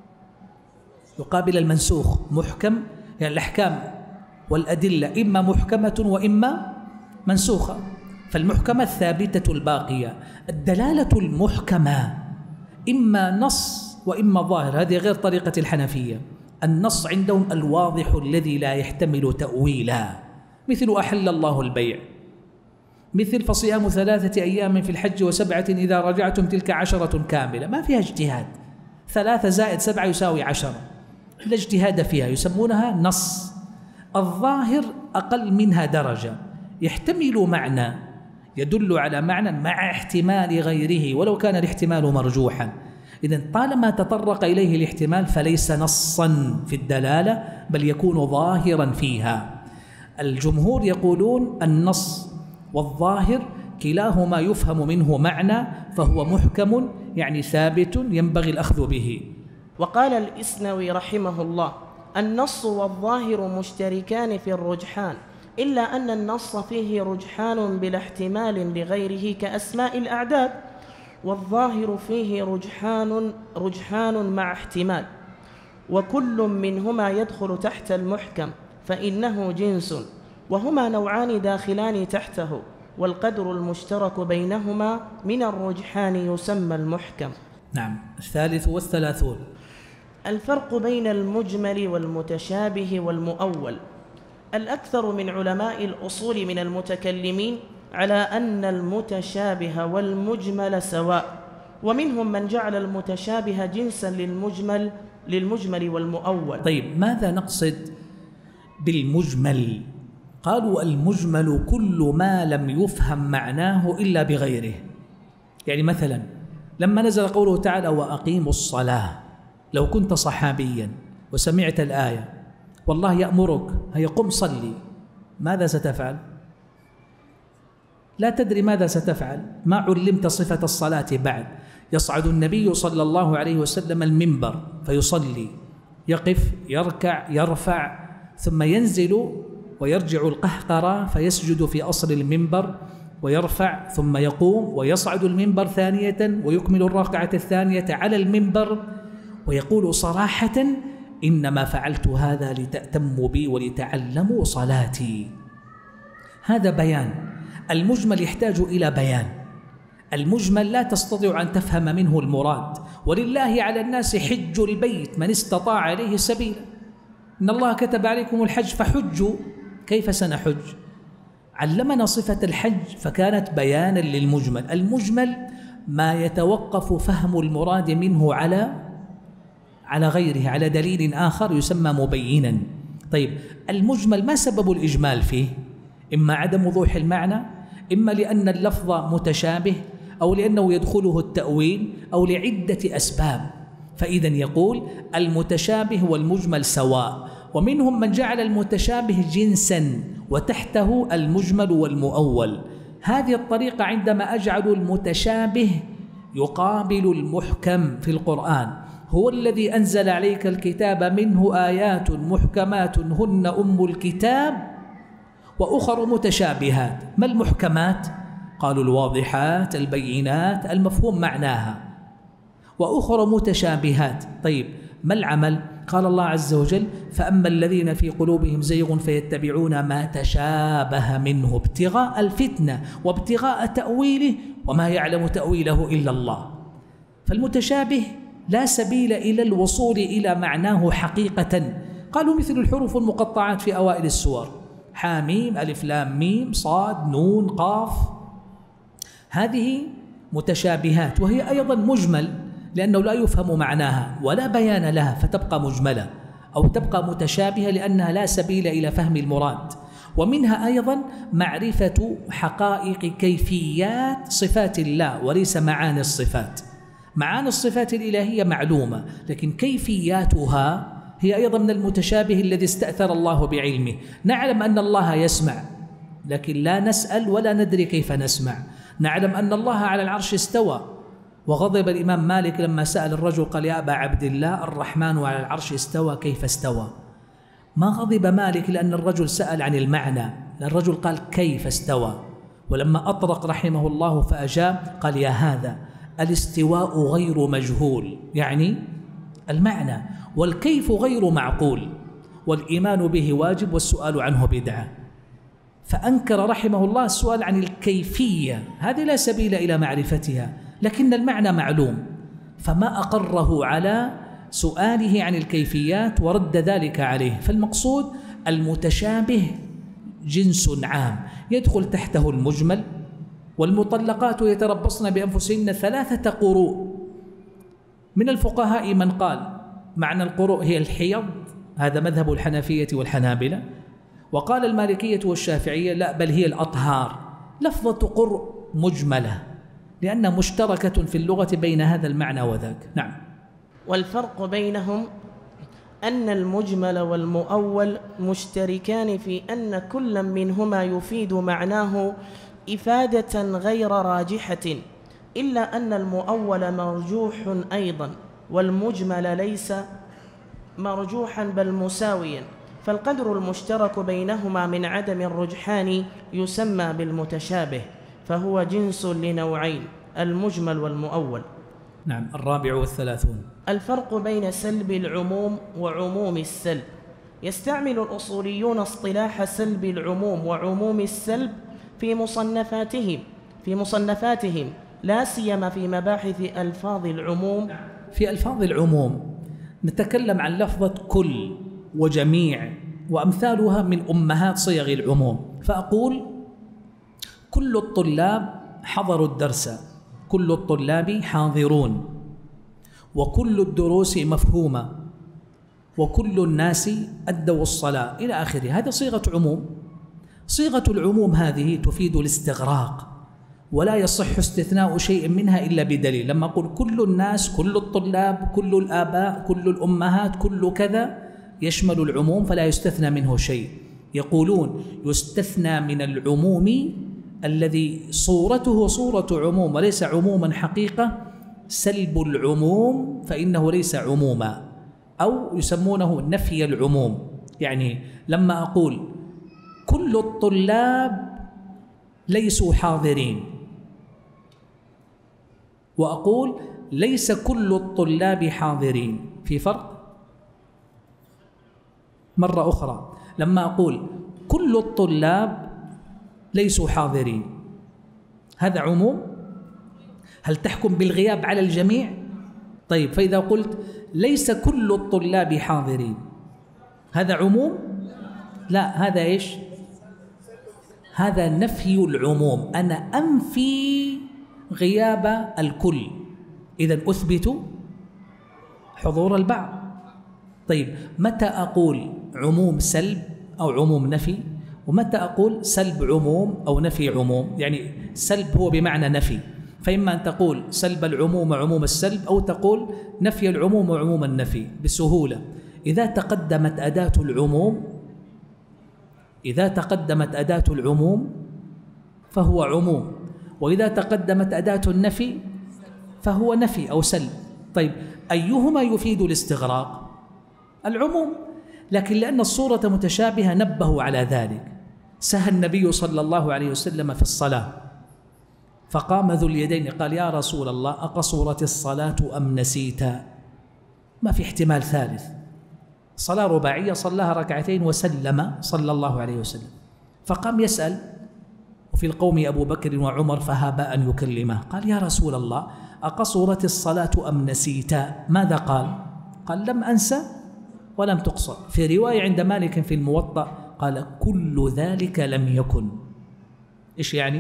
يقابل المنسوخ. محكم يعني الأحكام والأدلة إما محكمة وإما منسوخة، فالمحكمة الثابتة الباقية. الدلالة المحكمة إما نص وإما ظاهر، هذه غير طريقة الحنفية. النص عندهم الواضح الذي لا يحتمل تأويلا، مثل أحل الله البيع، مثل فصيام ثلاثة أيام في الحج وسبعة إذا رجعتم تلك عشرة كاملة، ما فيها اجتهاد. ثلاثة زائد سبعة يساوي عشرة، لا اجتهاد فيها، يسمونها نص. الظاهر أقل منها درجة، يحتمل معنى، يدل على معنى مع احتمال غيره ولو كان الاحتمال مرجوحا. إذن طالما تطرق إليه الاحتمال فليس نصا في الدلالة، بل يكون ظاهرا فيها. الجمهور يقولون النص والظاهر كلاهما يفهم منه معنى، فهو محكم يعني ثابت ينبغي الأخذ به. وقال الإسنوي رحمه الله: النص والظاهر مشتركان في الرجحان، إلا أن النص فيه رجحان بلا احتمال لغيره كأسماء الأعداد، والظاهر فيه رجحان رجحان مع احتمال، وكل منهما يدخل تحت المحكم فإنه جنس، وهما نوعان داخلان تحته، والقدر المشترك بينهما من الرجحان يسمى المحكم. نعم. الثالث والثلاثون: الفرق بين المجمل والمتشابه والمؤول. الأكثر من علماء الأصول من المتكلمين على أن المتشابه والمجمل سواء، ومنهم من جعل المتشابه جنسا للمجمل للمجمل والمؤول. طيب، ماذا نقصد بالمجمل؟ قالوا المجمل كل ما لم يفهم معناه إلا بغيره. يعني مثلا لما نزل قوله تعالى: وأقيموا الصلاة، لو كنت صحابيا وسمعت الآية والله يأمرك هيا قم صلي، ماذا ستفعل؟ لا تدري ماذا ستفعل، ما علمت صفة الصلاة بعد. يصعد النبي صلى الله عليه وسلم المنبر فيصلي، يقف، يركع، يرفع، ثم ينزل ويرجع القهقرة فيسجد في أصل المنبر ويرفع، ثم يقوم ويصعد المنبر ثانية ويكمل الركعة الثانية على المنبر، ويقول صراحة: إنما فعلت هذا لتأتموا بي ولتعلموا صلاتي. هذا بيان. المجمل يحتاج إلى بيان. المجمل لا تستطيع أن تفهم منه المراد. ولله على الناس حج البيت من استطاع إليه سبيلا. إن الله كتب عليكم الحج فحجوا. كيف سنحج؟ علمنا صفة الحج فكانت بيانا للمجمل. المجمل ما يتوقف فهم المراد منه على على غيره، على دليل آخر يسمى مبينا. طيب، المجمل ما سبب الإجمال فيه؟ إما عدم وضوح المعنى، إما لأن اللفظ متشابه، أو لأنه يدخله التأويل، أو لعدة أسباب. فإذا يقول المتشابه والمجمل سواء، ومنهم من جعل المتشابه جنسا وتحته المجمل والمؤول. هذه الطريقة عندما أجعل المتشابه يقابل المحكم في القرآن: هو الذي أنزل عليك الكتاب منه آيات محكمات هن أم الكتاب وأخر متشابهات. ما المحكمات؟ قالوا الواضحات البينات المفهوم معناها، وأخر متشابهات. طيب، ما العمل؟ قال الله عز وجل: فأما الذين في قلوبهم زيغ فيتبعون ما تشابه منه ابتغاء الفتنة وابتغاء تأويله وما يعلم تأويله إلا الله. فالمتشابه لا سبيل إلى الوصول إلى معناه حقيقة. قالوا مثل الحروف المقطعات في أوائل السور: حاميم، ألف لام ميم، صاد، نون، قاف. هذه متشابهات، وهي أيضا مجمل لأنه لا يفهم معناها ولا بيان لها، فتبقى مجملة أو تبقى متشابهة لأنها لا سبيل إلى فهم المراد. ومنها أيضا معرفة حقائق كيفيات صفات الله وليس معاني الصفات. معاني الصفات الإلهية معلومة، لكن كيفياتها هي أيضا من المتشابه الذي استأثر الله بعلمه. نعلم أن الله يسمع، لكن لا نسأل ولا ندري كيف نسمع. نعلم أن الله على العرش استوى، وغضب الإمام مالك لما سأل الرجل قال: يا أبا عبد الله، الرحمن على العرش استوى، كيف استوى؟ ما غضب مالك لأن الرجل سأل عن المعنى، لأن الرجل قال كيف استوى. ولما أطرق رحمه الله فأجاب قال: يا هذا، الاستواء غير مجهول، يعني المعنى، والكيف غير معقول، والإيمان به واجب والسؤال عنه بدعة. فأنكر رحمه الله السؤال عن الكيفية، هذه لا سبيل إلى معرفتها، لكن المعنى معلوم، فما أقره على سؤاله عن الكيفيات ورد ذلك عليه. فالمقصود المتشابه جنس عام يدخل تحته المجمل. والمطلقات يتربصن بأنفسهن ثلاثة قروء. من الفقهاء من قال معنى القروء هي الحيض، هذا مذهب الحنفية والحنابلة. وقال المالكية والشافعية لا، بل هي الأطهار. لفظة قرء مجملة لأنها مشتركة في اللغة بين هذا المعنى وذاك. نعم. والفرق بينهم أن المجمل والمؤول مشتركان في أن كل منهما يفيد معناه إفادة غير راجحة، إلا أن المؤول مرجوح أيضا، والمجمل ليس مرجوحا بل مساويا، فالقدر المشترك بينهما من عدم الرجحان يسمى بالمتشابه، فهو جنس لنوعين المجمل والمؤول. نعم. الرابع والثلاثون الفرق بين سلب العموم وعموم السلب. يستعمل الأصوليون اصطلاح سلب العموم وعموم السلب في مصنفاتهم في مصنفاتهم لا سيما في مباحث ألفاظ العموم. في ألفاظ العموم نتكلم عن لفظة كل وجميع وأمثالها من أمهات صيغ العموم، فأقول كل الطلاب حضروا الدرس، كل الطلاب حاضرون، وكل الدروس مفهومة، وكل الناس أدوا الصلاة إلى آخره. هذا صيغة عموم. صيغة العموم هذه تفيد الاستغراق، ولا يصح استثناء شيء منها إلا بدليل. لما أقول كل الناس، كل الطلاب، كل الآباء، كل الأمهات، كل كذا، يشمل العموم فلا يستثنى منه شيء. يقولون يستثنى من العموم الذي صورته صورة عموم وليس عموما حقيقة سلب العموم، فإنه ليس عموما، أو يسمونه نفي العموم. يعني لما أقول كل الطلاب ليسوا حاضرين، وأقول ليس كل الطلاب حاضرين، في فرق. مرة أخرى لما أقول كل الطلاب ليسوا حاضرين، هذا عموم. هل تحكم بالغياب على الجميع؟ طيب، فإذا قلت ليس كل الطلاب حاضرين، هذا عموم؟ لا، هذا إيش؟ هذا نفي العموم. أنا أنفي غياب الكل، إذن أثبت حضور البعض. طيب، متى أقول عموم سلب أو عموم نفي؟ ومتى أقول سلب عموم أو نفي عموم؟ يعني سلب هو بمعنى نفي، فإما أن تقول سلب العموم وعموم السلب، أو تقول نفي العموم وعموم النفي بسهولة. إذا تقدمت أداة العموم إذا تقدمت أداة العموم فهو عموم، وإذا تقدمت أداة النفي فهو نفي أو سلب. طيب، أيهما يفيد الاستغراق؟ العموم. لكن لأن الصورة متشابهة نبهوا على ذلك. سهى النبي صلى الله عليه وسلم في الصلاة، فقام ذو اليدين قال يا رسول الله أقصرت الصلاة أم نسيت؟ ما في احتمال ثالث. صلاة رباعية صلاها ركعتين وسلم صلى الله عليه وسلم، فقام يسأل، وفي القوم أبو بكر وعمر فهابا أن يكلمه، قال يا رسول الله أقصرت الصلاة أم نسيت؟ ماذا قال؟ قال لم أنسى ولم تقصر. في رواية عند مالك في الموطأ قال كل ذلك لم يكن. إيش يعني؟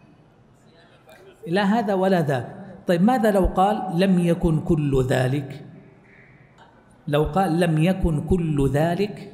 لا هذا ولا ذاك. طيب، ماذا لو قال لم يكن كل ذلك؟ لو قال لم يكن كل ذلك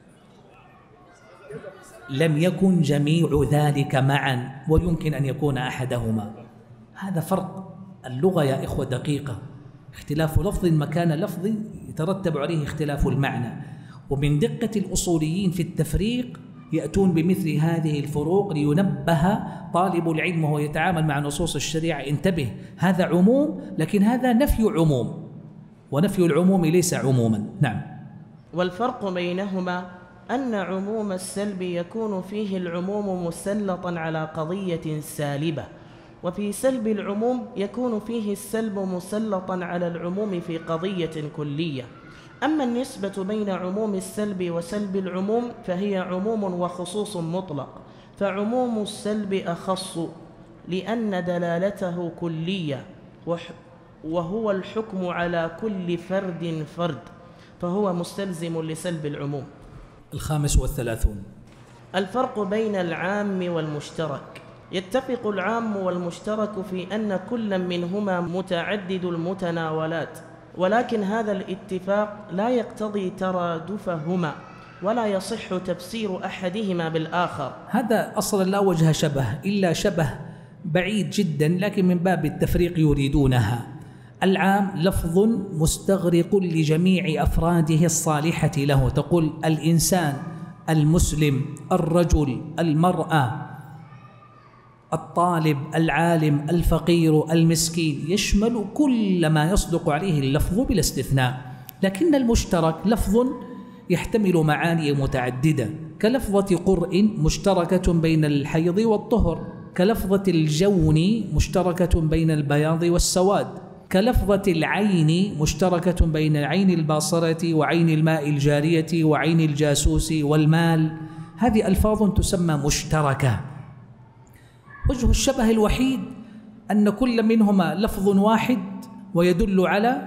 لم يكن جميع ذلك معا، ويمكن أن يكون أحدهما. هذا فرق. اللغة يا إخوة دقيقة، اختلاف لفظ مكان لفظ يترتب عليه اختلاف المعنى، ومن دقة الأصوليين في التفريق يأتون بمثل هذه الفروق لينبه طالب العلم وهو يتعامل مع نصوص الشريعة. انتبه، هذا عموم لكن هذا نفي عموم، ونفي العموم ليس عموما. نعم. والفرق بينهما أن عموم السلب يكون فيه العموم مسلطا على قضية سالبة، وفي سلب العموم يكون فيه السلب مسلطا على العموم في قضية كلية. أما النسبة بين عموم السلب وسلب العموم فهي عموم وخصوص مطلق، فعموم السلب أخص لأن دلالته كلية، وهو الحكم على كل فرد فرد، فهو مستلزم لسلب العموم. الخامس والثلاثون. الفرق بين العام والمشترك. يتفق العام والمشترك في أن كل منهما متعدد المتناولات، ولكن هذا الاتفاق لا يقتضي ترادفهما، ولا يصح تفسير أحدهما بالآخر. هذا أصلا لا وجه شبه إلا شبه بعيد جدا، لكن من باب التفريق يريدونها. العام لفظ مستغرق لجميع أفراده الصالحة له، تقول الإنسان، المسلم، الرجل، المرأة، الطالب، العالم، الفقير، المسكين، يشمل كل ما يصدق عليه اللفظ بلا استثناء. لكن المشترك لفظ يحتمل معاني متعددة، كلفظة قرء مشتركة بين الحيض والطهر، كلفظة الجون مشتركة بين البياض والسواد، كلفظة العين مشتركة بين عين الباصرة وعين الماء الجارية وعين الجاسوس والمال. هذه ألفاظ تسمى مشتركة. وجه الشبه الوحيد أن كل منهما لفظ واحد ويدل على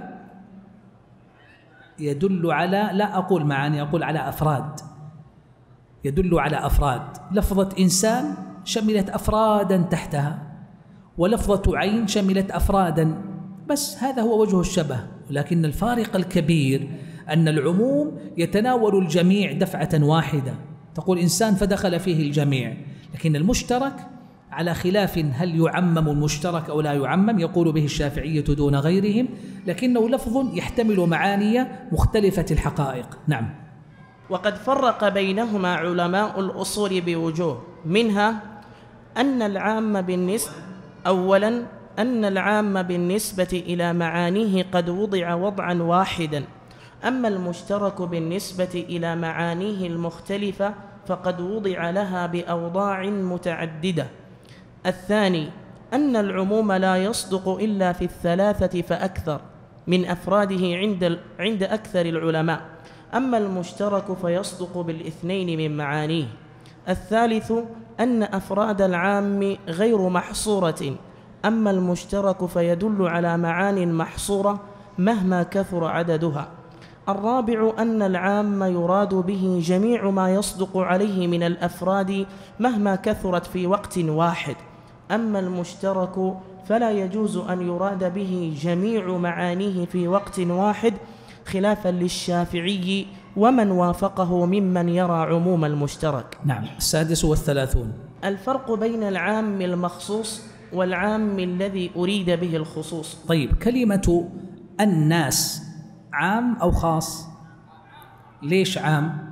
يدل على لا أقول معاني، أقول على أفراد، يدل على أفراد. لفظة إنسان شملت أفرادا تحتها، ولفظة عين شملت أفرادا، بس هذا هو وجه الشبه. لكن الفارق الكبير أن العموم يتناول الجميع دفعة واحدة، تقول إنسان فدخل فيه الجميع. لكن المشترك على خلاف هل يعمم المشترك أو لا يعمم، يقول به الشافعية دون غيرهم، لكنه لفظ يحتمل معاني مختلفة الحقائق. نعم. وقد فرق بينهما علماء الأصول بوجوه، منها أن العام بالنسبة أولا أن العام بالنسبة إلى معانيه قد وضع وضعا واحدا، أما المشترك بالنسبة إلى معانيه المختلفة فقد وضع لها بأوضاع متعددة. الثاني أن العموم لا يصدق إلا في الثلاثة فأكثر من أفراده عند عند أكثر العلماء، أما المشترك فيصدق بالاثنين من معانيه. الثالث أن أفراد العام غير محصورة، أما المشترك فيدل على معان محصورة مهما كثر عددها. الرابع أن العام يراد به جميع ما يصدق عليه من الأفراد مهما كثرت في وقت واحد، أما المشترك فلا يجوز أن يراد به جميع معانيه في وقت واحد، خلافا للشافعي ومن وافقه ممن يرى عموم المشترك. نعم. السادس والثلاثون. الفرق بين العام المخصوص والعام الذي أريد به الخصوص. طيب، كلمة الناس عام أو خاص؟ ليش عام؟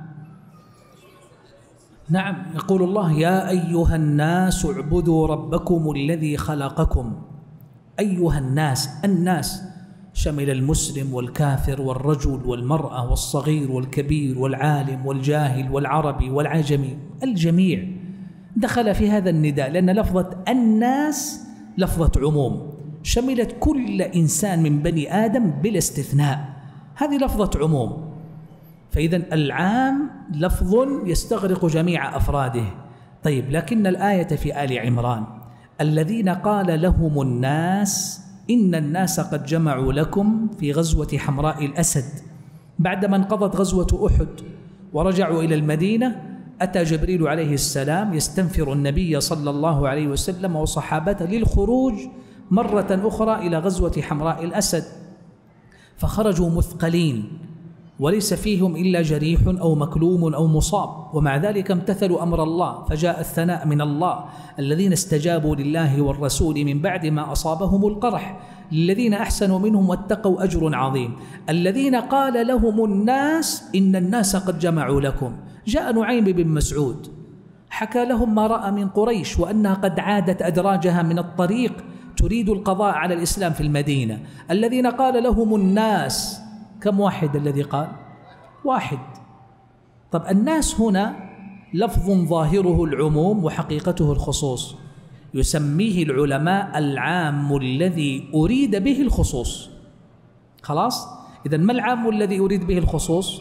نعم، يقول الله يا أيها الناس اعبدوا ربكم الذي خلقكم. أيها الناس، الناس شمل المسلم والكافر والرجل والمرأة والصغير والكبير والعالم والجاهل والعربي والعجمي، الجميع دخل في هذا النداء، لأن لفظة الناس لفظة عموم شملت كل إنسان من بني آدم بلا استثناء، هذه لفظة عموم. فإذا العام لفظ يستغرق جميع أفراده. طيب، لكن الآية في آل عمران الذين قال لهم الناس إن الناس قد جمعوا لكم في غزوة حمراء الأسد، بعدما انقضت غزوة أحد ورجعوا إلى المدينة، أتى جبريل عليه السلام يستنفر النبي صلى الله عليه وسلم وصحابته للخروج مرة أخرى إلى غزوة حمراء الأسد، فخرجوا مثقلين وليس فيهم إلا جريح أو مكلوم أو مصاب، ومع ذلك امتثلوا أمر الله، فجاء الثناء من الله الذين استجابوا لله والرسول من بعد ما أصابهم القرح، للذين أحسنوا منهم واتقوا أجر عظيم. الذين قال لهم الناس إن الناس قد جمعوا لكم، جاء نعيم بن مسعود حكى لهم ما رأى من قريش وأنها قد عادت أدراجها من الطريق تريد القضاء على الإسلام في المدينة. الذين قال لهم الناس، كم واحد الذي قال؟ واحد. طب الناس هنا لفظ ظاهره العموم وحقيقته الخصوص، يسميه العلماء العام الذي أريد به الخصوص. خلاص؟ إذن ما العام الذي أريد به الخصوص؟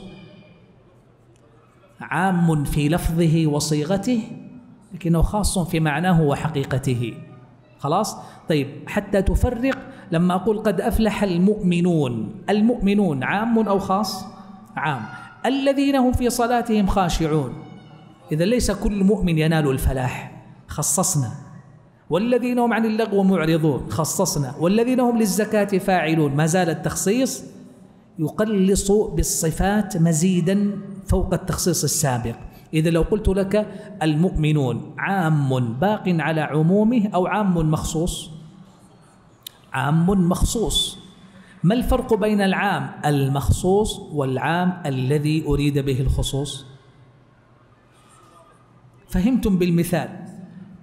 عام في لفظه وصيغته لكنه خاص في معناه وحقيقته. خلاص؟ طيب، حتى تفرق لما أقول قد أفلح المؤمنون، المؤمنون عام أو خاص؟ عام. الذين هم في صلاتهم خاشعون، إذا ليس كل مؤمن ينال الفلاح، خصصنا. والذين هم عن اللغو معرضون، خصصنا. والذين هم للزكاة فاعلون، ما زال التخصيص يقلص بالصفات مزيدا فوق التخصيص السابق. إذا لو قلت لك المؤمنون عام باق على عمومه أو عام مخصوص؟ عام مخصوص. ما الفرق بين العام المخصوص والعام الذي أريد به الخصوص؟ فهمتم بالمثال؟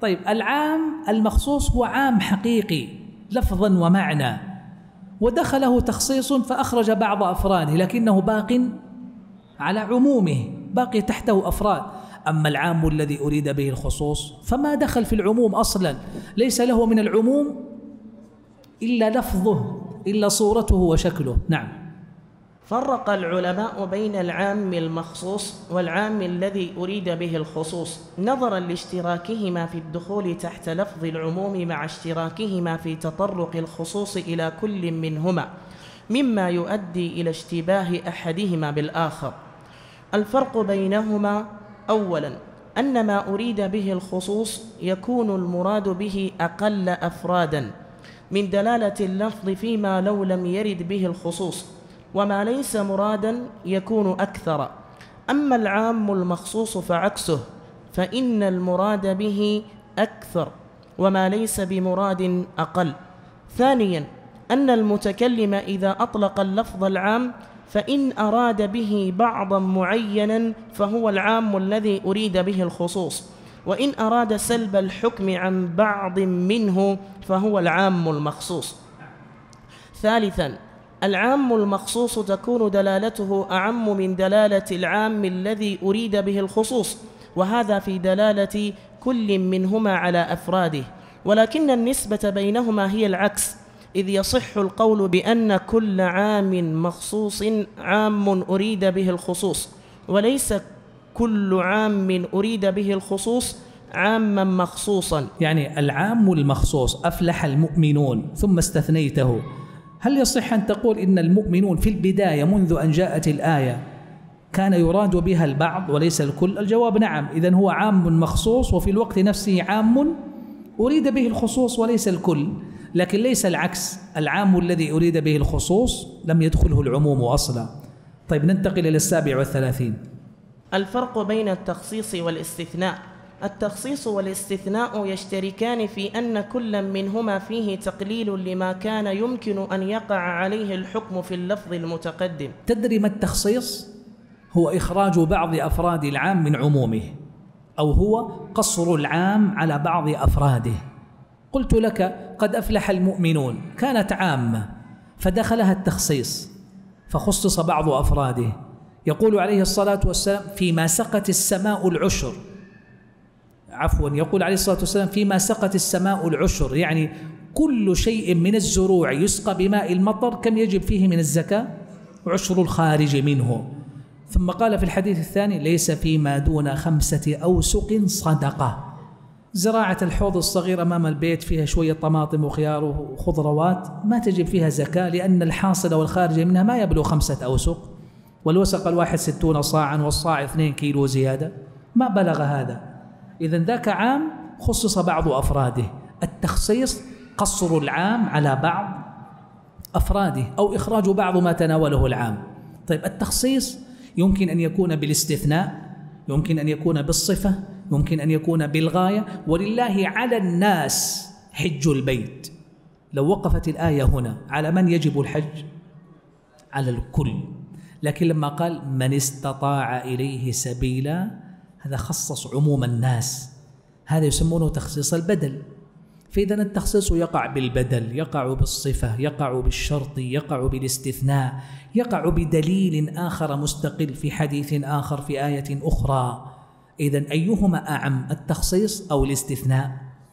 طيب العام المخصوص هو عام حقيقي لفظا ومعنى، ودخله تخصيص فأخرج بعض أفراده لكنه باق على عمومه، باقي تحته أفراد. أما العام الذي أريد به الخصوص فما دخل في العموم أصلا، ليس له من العموم إلا لفظه إلا صورته وشكله. نعم. فرق العلماء بين العام المخصوص والعام الذي أريد به الخصوص نظرا لاشتراكهما في الدخول تحت لفظ العموم مع اشتراكهما في تطرق الخصوص إلى كل منهما، مما يؤدي إلى اشتباه أحدهما بالآخر. الفرق بينهما: أولا أن ما أريد به الخصوص يكون المراد به أقل أفرادا من دلالة اللفظ فيما لو لم يرد به الخصوص، وما ليس مرادا يكون أكثر. أما العام المخصوص فعكسه، فإن المراد به أكثر وما ليس بمراد أقل. ثانيا أن المتكلم إذا أطلق اللفظ العام فإن أراد به بعضا معينا فهو العام الذي أريد به الخصوص، وإن أراد سلب الحكم عن بعض منه فهو العام المخصوص. ثالثا العام المخصوص تكون دلالته أعم من دلالة العام الذي أريد به الخصوص، وهذا في دلالة كل منهما على أفراده، ولكن النسبة بينهما هي العكس، إذ يصح القول بأن كل عام مخصوص عام أريد به الخصوص، وليس كل عام أريد به الخصوص عاما مخصوصا. يعني العام المخصوص أفلح المؤمنون ثم استثنيته، هل يصح أن تقول إن المؤمنون في البداية منذ أن جاءت الآية كان يراد بها البعض وليس الكل؟ الجواب نعم، إذن هو عام مخصوص وفي الوقت نفسه عام أريد به الخصوص وليس الكل، لكن ليس العكس، العام الذي أريد به الخصوص لم يدخله العموم أصلا. طيب ننتقل إلى السابع والثلاثين. الفرق بين التخصيص والاستثناء: التخصيص والاستثناء يشتركان في أن كل منهما فيه تقليل لما كان يمكن أن يقع عليه الحكم في اللفظ المتقدم. تدري ما التخصيص؟ هو إخراج بعض أفراد العام من عمومه، أو هو قصر العام على بعض أفراده. قلت لك قد أفلح المؤمنون كانت عامة فدخلها التخصيص فخصص بعض أفراده. يقول عليه الصلاة والسلام فيما سقت السماء العشر، عفوا يقول عليه الصلاة والسلام فيما سقت السماء العشر، يعني كل شيء من الزروع يسقى بماء المطر كم يجب فيه من الزكاة؟ عشر الخارج منه. ثم قال في الحديث الثاني ليس فيما دون خمسة أوسق صدقة. زراعة الحوض الصغير أمام البيت فيها شوية طماطم وخيار وخضروات ما تجب فيها زكاة، لأن الحاصل والخارج منها ما يبلغ خمسة أوسق، والوسق الواحد ستون صاعا والصاع اثنين كيلو زيادة، ما بلغ هذا. إذن ذاك عام خصص بعض أفراده. التخصيص قصر العام على بعض أفراده أو إخراج بعض ما تناوله العام. طيب التخصيص يمكن أن يكون بالاستثناء، يمكن أن يكون بالصفة، يمكن أن يكون بالغاية. ولله على الناس حج البيت، لو وقفت الآية هنا على من يجب الحج؟ على الكل. لكن لما قال من استطاع إليه سبيلا هذا خصص عموم الناس، هذا يسمونه تخصيص البدل. فإذا التخصيص يقع بالبدل، يقع بالصفة، يقع بالشرط، يقع بالاستثناء، يقع بدليل آخر مستقل في حديث آخر في آية أخرى. إذن أيهما أعم، التخصيص أو الاستثناء؟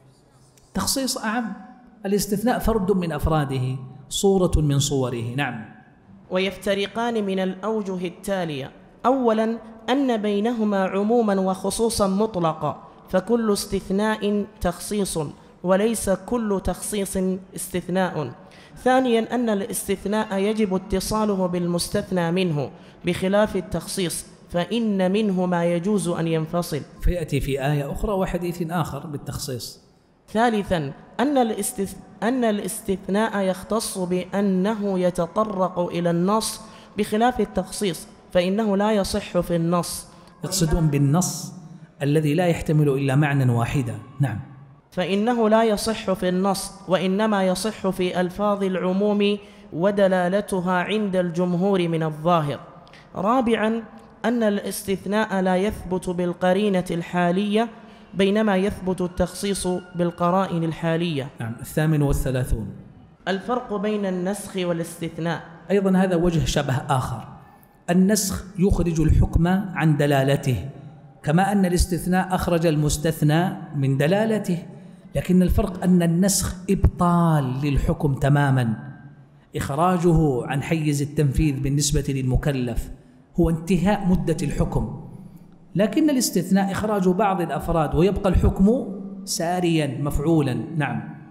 تخصيص أعم، الاستثناء فرد من أفراده، صورة من صوره. نعم. ويفترقان من الأوجه التالية: أولا أن بينهما عموما وخصوصا مطلقا، فكل استثناء تخصيص وليس كل تخصيص استثناء. ثانيا أن الاستثناء يجب اتصاله بالمستثنى منه بخلاف التخصيص، فإن منه ما يجوز أن ينفصل، فيأتي في آية أخرى وحديث آخر بالتخصيص. ثالثا أن الاستث... أن الاستثناء يختص بأنه يتطرق إلى النص بخلاف التخصيص، فإنه لا يصح في النص. يقصدون بالنص الذي لا يحتمل إلا معنى واحدا. نعم. فإنه لا يصح في النص، وإنما يصح في ألفاظ العموم ودلالتها عند الجمهور من الظاهر. رابعا أن الاستثناء لا يثبت بالقرينة الحالية، بينما يثبت التخصيص بالقرائن الحالية. نعم. الثامن والثلاثون. الفرق بين النسخ والاستثناء. أيضا هذا وجه شبه آخر. النسخ يخرج الحكم عن دلالته، كما أن الاستثناء أخرج المستثنى من دلالته، لكن الفرق أن النسخ إبطال للحكم تماما، إخراجه عن حيز التنفيذ بالنسبة للمكلف هو انتهاء مدة الحكم، لكن الاستثناء إخراج بعض الأفراد ويبقى الحكم ساريا مفعولا. نعم.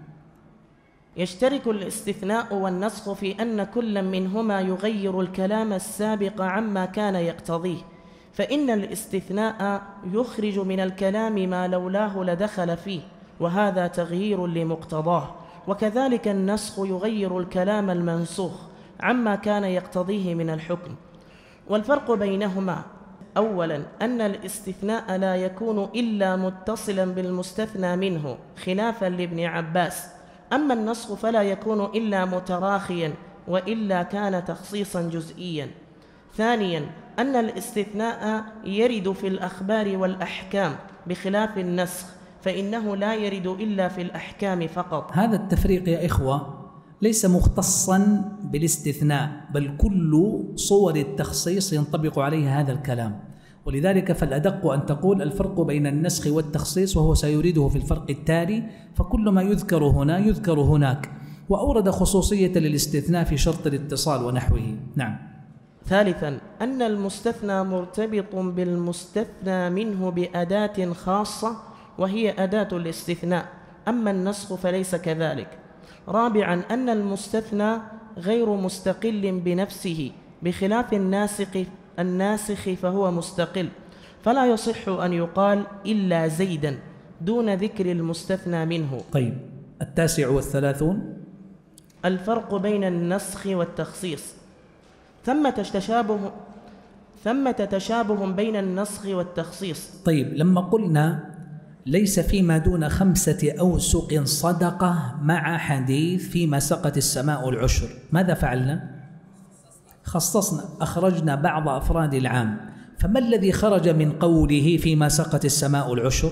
يشترك الاستثناء والنسخ في أن كل منهما يغير الكلام السابق عما كان يقتضيه، فإن الاستثناء يخرج من الكلام ما لولاه لدخل فيه، وهذا تغيير لمقتضاه، وكذلك النسخ يغير الكلام المنسوخ عما كان يقتضيه من الحكم. والفرق بينهما: أولا أن الاستثناء لا يكون إلا متصلا بالمستثنى منه خلافا لابن عباس، أما النسخ فلا يكون إلا متراخيا وإلا كان تخصيصا جزئيا. ثانيا أن الاستثناء يرد في الأخبار والأحكام بخلاف النسخ، فإنه لا يرد إلا في الأحكام فقط. هذا التفريق يا إخوة ليس مختصا بالاستثناء، بل كل صور التخصيص ينطبق عليها هذا الكلام، ولذلك فالأدق أن تقول الفرق بين النسخ والتخصيص، وهو سيريده في الفرق التالي، فكل ما يذكر هنا يذكر هناك، وأورد خصوصية للاستثناء في شرط الاتصال ونحوه. نعم. ثالثا أن المستثنى مرتبط بالمستثنى منه بأداة خاصة وهي أداة الاستثناء، أما النسخ فليس كذلك. رابعا أن المستثنى غير مستقل بنفسه بخلاف الناسخ الناسخ فهو مستقل، فلا يصح أن يقال إلا زيدا دون ذكر المستثنى منه. طيب. التاسع والثلاثون. الفرق بين النسخ والتخصيص. ثمة تشابه ثمة تشابه بين النسخ والتخصيص. طيب، لما قلنا ليس فيما دون خمسة أوسق صدقة مع حديث فيما سقت السماء العشر، ماذا فعلنا؟ خصصنا، أخرجنا بعض أفراد العام، فما الذي خرج من قوله فيما سقت السماء العشر؟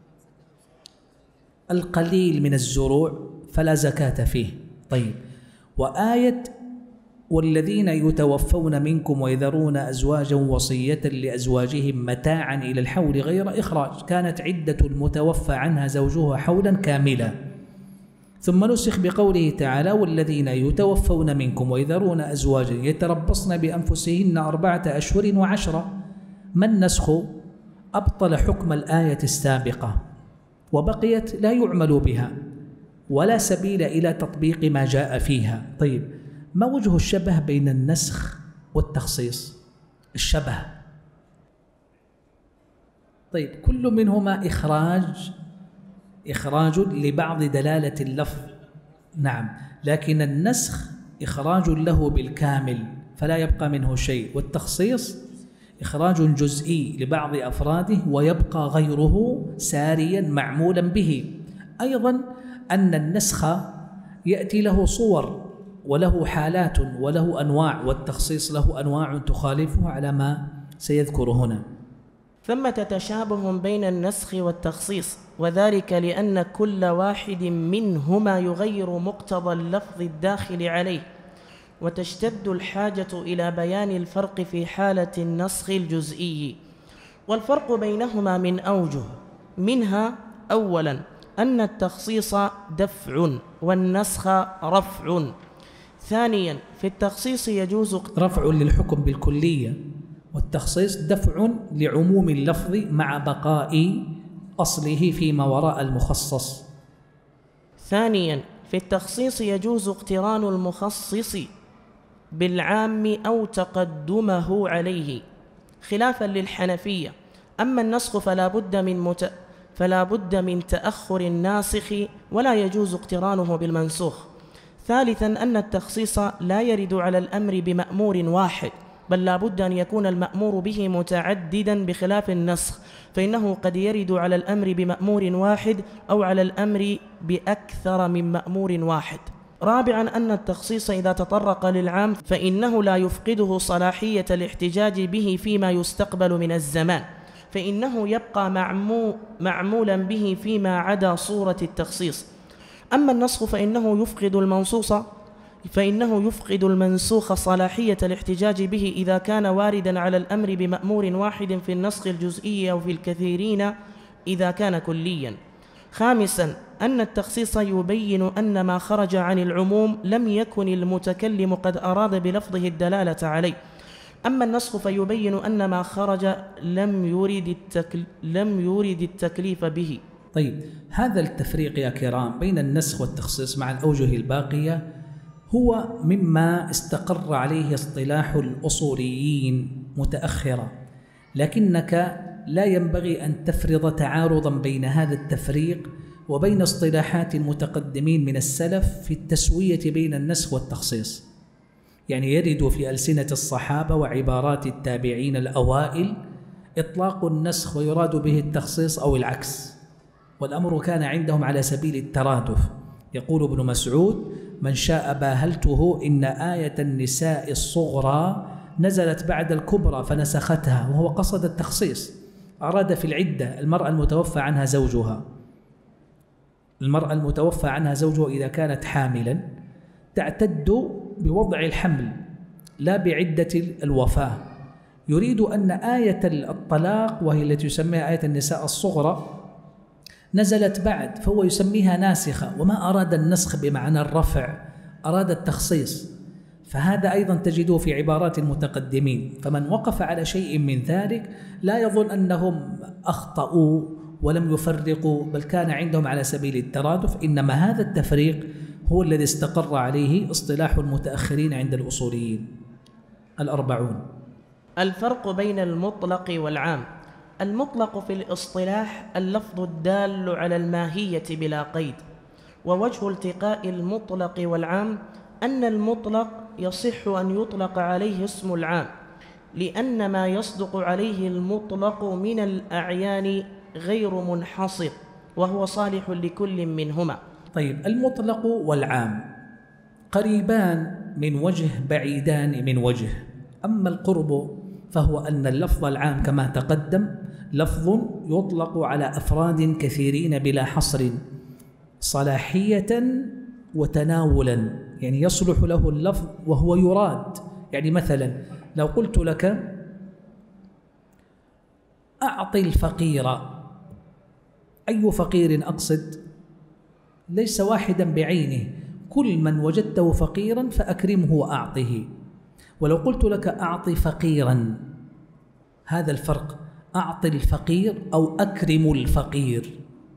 القليل من الزروع فلا زكاة فيه. طيب، وآية والذين يتوفون منكم ويذرون أزواجا وصية لأزواجهم متاعا إلى الحول غير إخراج، كانت عدة المتوفى عنها زوجها حولا كاملا، ثم نسخ بقوله تعالى والذين يتوفون منكم ويذرون أزواجا يتربصن بأنفسهن أربعة أشهر وعشرة. ما النسخ؟ أبطل حكم الآية السابقة وبقيت لا يعمل بها ولا سبيل إلى تطبيق ما جاء فيها. طيب، ما وجه الشبه بين النسخ والتخصيص؟ الشبه، طيب، كل منهما إخراج إخراج لبعض دلالة اللفظ، نعم، لكن النسخ إخراج له بالكامل فلا يبقى منه شيء، والتخصيص إخراج جزئي لبعض أفراده ويبقى غيره ساريا معمولا به. أيضا أن النسخ يأتي له صور وله حالات وله أنواع، والتخصيص له أنواع تخالفه على ما سيذكر هنا. ثمة تشابه بين النسخ والتخصيص، وذلك لأن كل واحد منهما يغير مقتضى اللفظ الداخل عليه، وتشتد الحاجة إلى بيان الفرق في حالة النسخ الجزئي. والفرق بينهما من أوجه، منها أولا أن التخصيص دفع والنسخ رفع. ثانيا في التخصيص يجوز رفع للحكم بالكلية، والتخصيص دفع لعموم اللفظ مع بقاء أصله فيما وراء المخصص. ثانيا في التخصيص يجوز اقتران المخصص بالعام أو تقدمه عليه خلافا للحنفية. أما النسخ فلا بد من مت... فلا بد من تأخر الناسخ ولا يجوز اقترانه بالمنسوخ. ثالثا أن التخصيص لا يرد على الأمر بمأمور واحد، بل لا بد أن يكون المأمور به متعددا بخلاف النسخ، فإنه قد يرد على الأمر بمأمور واحد أو على الأمر بأكثر من مأمور واحد. رابعا أن التخصيص إذا تطرق للعام فإنه لا يفقده صلاحية الاحتجاج به فيما يستقبل من الزمان، فإنه يبقى معمو معمولا به فيما عدا صورة التخصيص. أما النسخ فإنه يفقد المنصوص فإنه يفقد المنسوخ صلاحية الاحتجاج به إذا كان واردا على الأمر بمأمور واحد في النسخ الجزئي أو في الكثيرين إذا كان كليا. خامسا أن التخصيص يبين أن ما خرج عن العموم لم يكن المتكلم قد أراد بلفظه الدلالة عليه. أما النسخ فيبين أن ما خرج لم يرد التكل... لم يرد التكليف به. طيب، هذا التفريق يا كرام بين النسخ والتخصيص مع الأوجه الباقية هو مما استقر عليه اصطلاح الأصوليين متأخرا، لكنك لا ينبغي أن تفرض تعارضا بين هذا التفريق وبين اصطلاحات المتقدمين من السلف في التسوية بين النسخ والتخصيص. يعني يرد في ألسنة الصحابة وعبارات التابعين الأوائل إطلاق النسخ ويراد به التخصيص أو العكس، والأمر كان عندهم على سبيل الترادف. يقول ابن مسعود: من شاء باهلته إن آية النساء الصغرى نزلت بعد الكبرى فنسختها، وهو قصد التخصيص، أراد في العدة المرأة المتوفى عنها زوجها المرأة المتوفى عنها زوجها إذا كانت حاملا تعتد بوضع الحمل لا بعدة الوفاة. يريد أن آية الطلاق وهي التي يسميها آية النساء الصغرى نزلت بعد، فهو يسميها ناسخة، وما أراد النسخ بمعنى الرفع، أراد التخصيص. فهذا أيضا تجده في عبارات المتقدمين. فمن وقف على شيء من ذلك لا يظن أنهم أخطأوا ولم يفرقوا، بل كان عندهم على سبيل الترادف. إنما هذا التفريق هو الذي استقر عليه اصطلاح المتأخرين عند الأصوليين. الأربعون. الفرق بين المطلق والعام. المطلق في الاصطلاح اللفظ الدال على الماهية بلا قيد. ووجه التقاء المطلق والعام أن المطلق يصح أن يطلق عليه اسم العام، لأن ما يصدق عليه المطلق من الأعيان غير منحصر، وهو صالح لكل منهما. طيب، المطلق والعام قريبان من وجه، بعيدان من وجه. أما القرب فهو أن اللفظ العام كما تقدم لفظ يطلق على أفراد كثيرين بلا حصر، صلاحية وتناولا، يعني يصلح له اللفظ وهو يراد. يعني مثلا لو قلت لك: أعطي الفقير، أي فقير أقصد؟ ليس واحدا بعينه، كل من وجدته فقيرا فأكرمه وأعطه. ولو قلت لك: أعطي فقيرا، هذا الفرق، أعطي الفقير أو أكرم الفقير.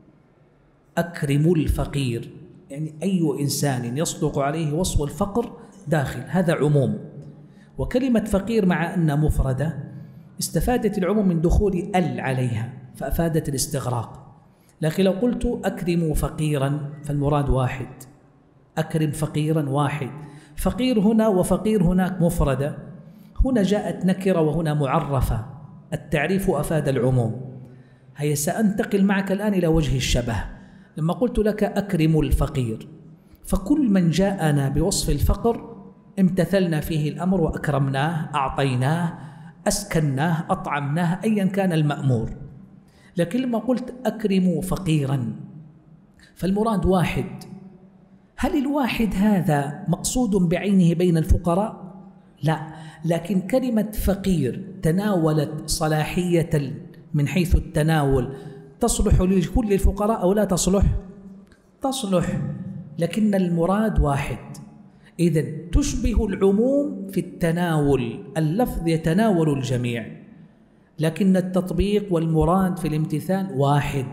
أكرم الفقير يعني أي إنسان يصدق عليه وصف الفقر داخل، هذا عموم. وكلمة فقير مع أنها مفردة استفادت العموم من دخول ال عليها فأفادت الاستغراق. لكن لو قلت أكرموا فقيرا فالمراد واحد، أكرم فقيرا واحد. فقير هنا وفقير هناك مفردة، هنا جاءت نكرة وهنا معرفة، التعريف أفاد العموم. هيا سأنتقل معك الآن إلى وجه الشبه. لما قلت لك أكرم الفقير، فكل من جاءنا بوصف الفقر امتثلنا فيه الأمر وأكرمناه، أعطيناه، أسكناه، أطعمناه، أيا كان المأمور. لكن لما قلت أكرموا فقيرا فالمراد واحد. هل الواحد هذا مقصود بعينه بين الفقراء؟ لا، لكن كلمة فقير تناولت صلاحية من حيث التناول، تصلح لكل الفقراء أو لا تصلح؟ تصلح، لكن المراد واحد. إذن تشبه العموم في التناول، اللفظ يتناول الجميع، لكن التطبيق والمراد في الامتثال واحد.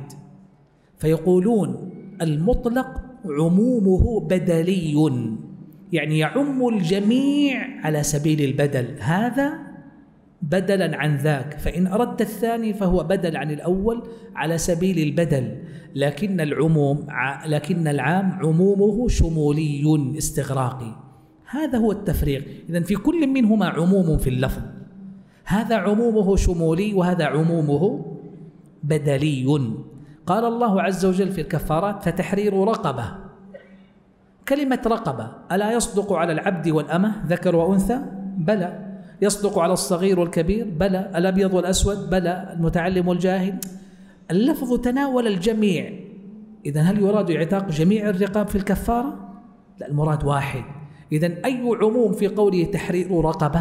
فيقولون المطلق عمومه بدلي، يعني يعم الجميع على سبيل البدل، هذا بدلا عن ذاك، فإن أردت الثاني فهو بدل عن الأول على سبيل البدل. لكن العموم لكن العام عمومه شمولي استغراقي. هذا هو التفريق. إذن في كل منهما عموم في اللفظ، هذا عمومه شمولي وهذا عمومه بدلي. قال الله عز وجل في الكفارات: فتحرير رقبة. كلمة رقبة ألا يصدق على العبد والأمة ذكر وأنثى؟ بلى، يصدق على الصغير والكبير؟ بلى. الأبيض والأسود؟ بلى. المتعلم والجاهل؟ اللفظ تناول الجميع. إذن هل يراد اعتاق جميع الرقاب في الكفارة؟ لا، المراد واحد. إذن أي عموم في قوله تحرير رقبة؟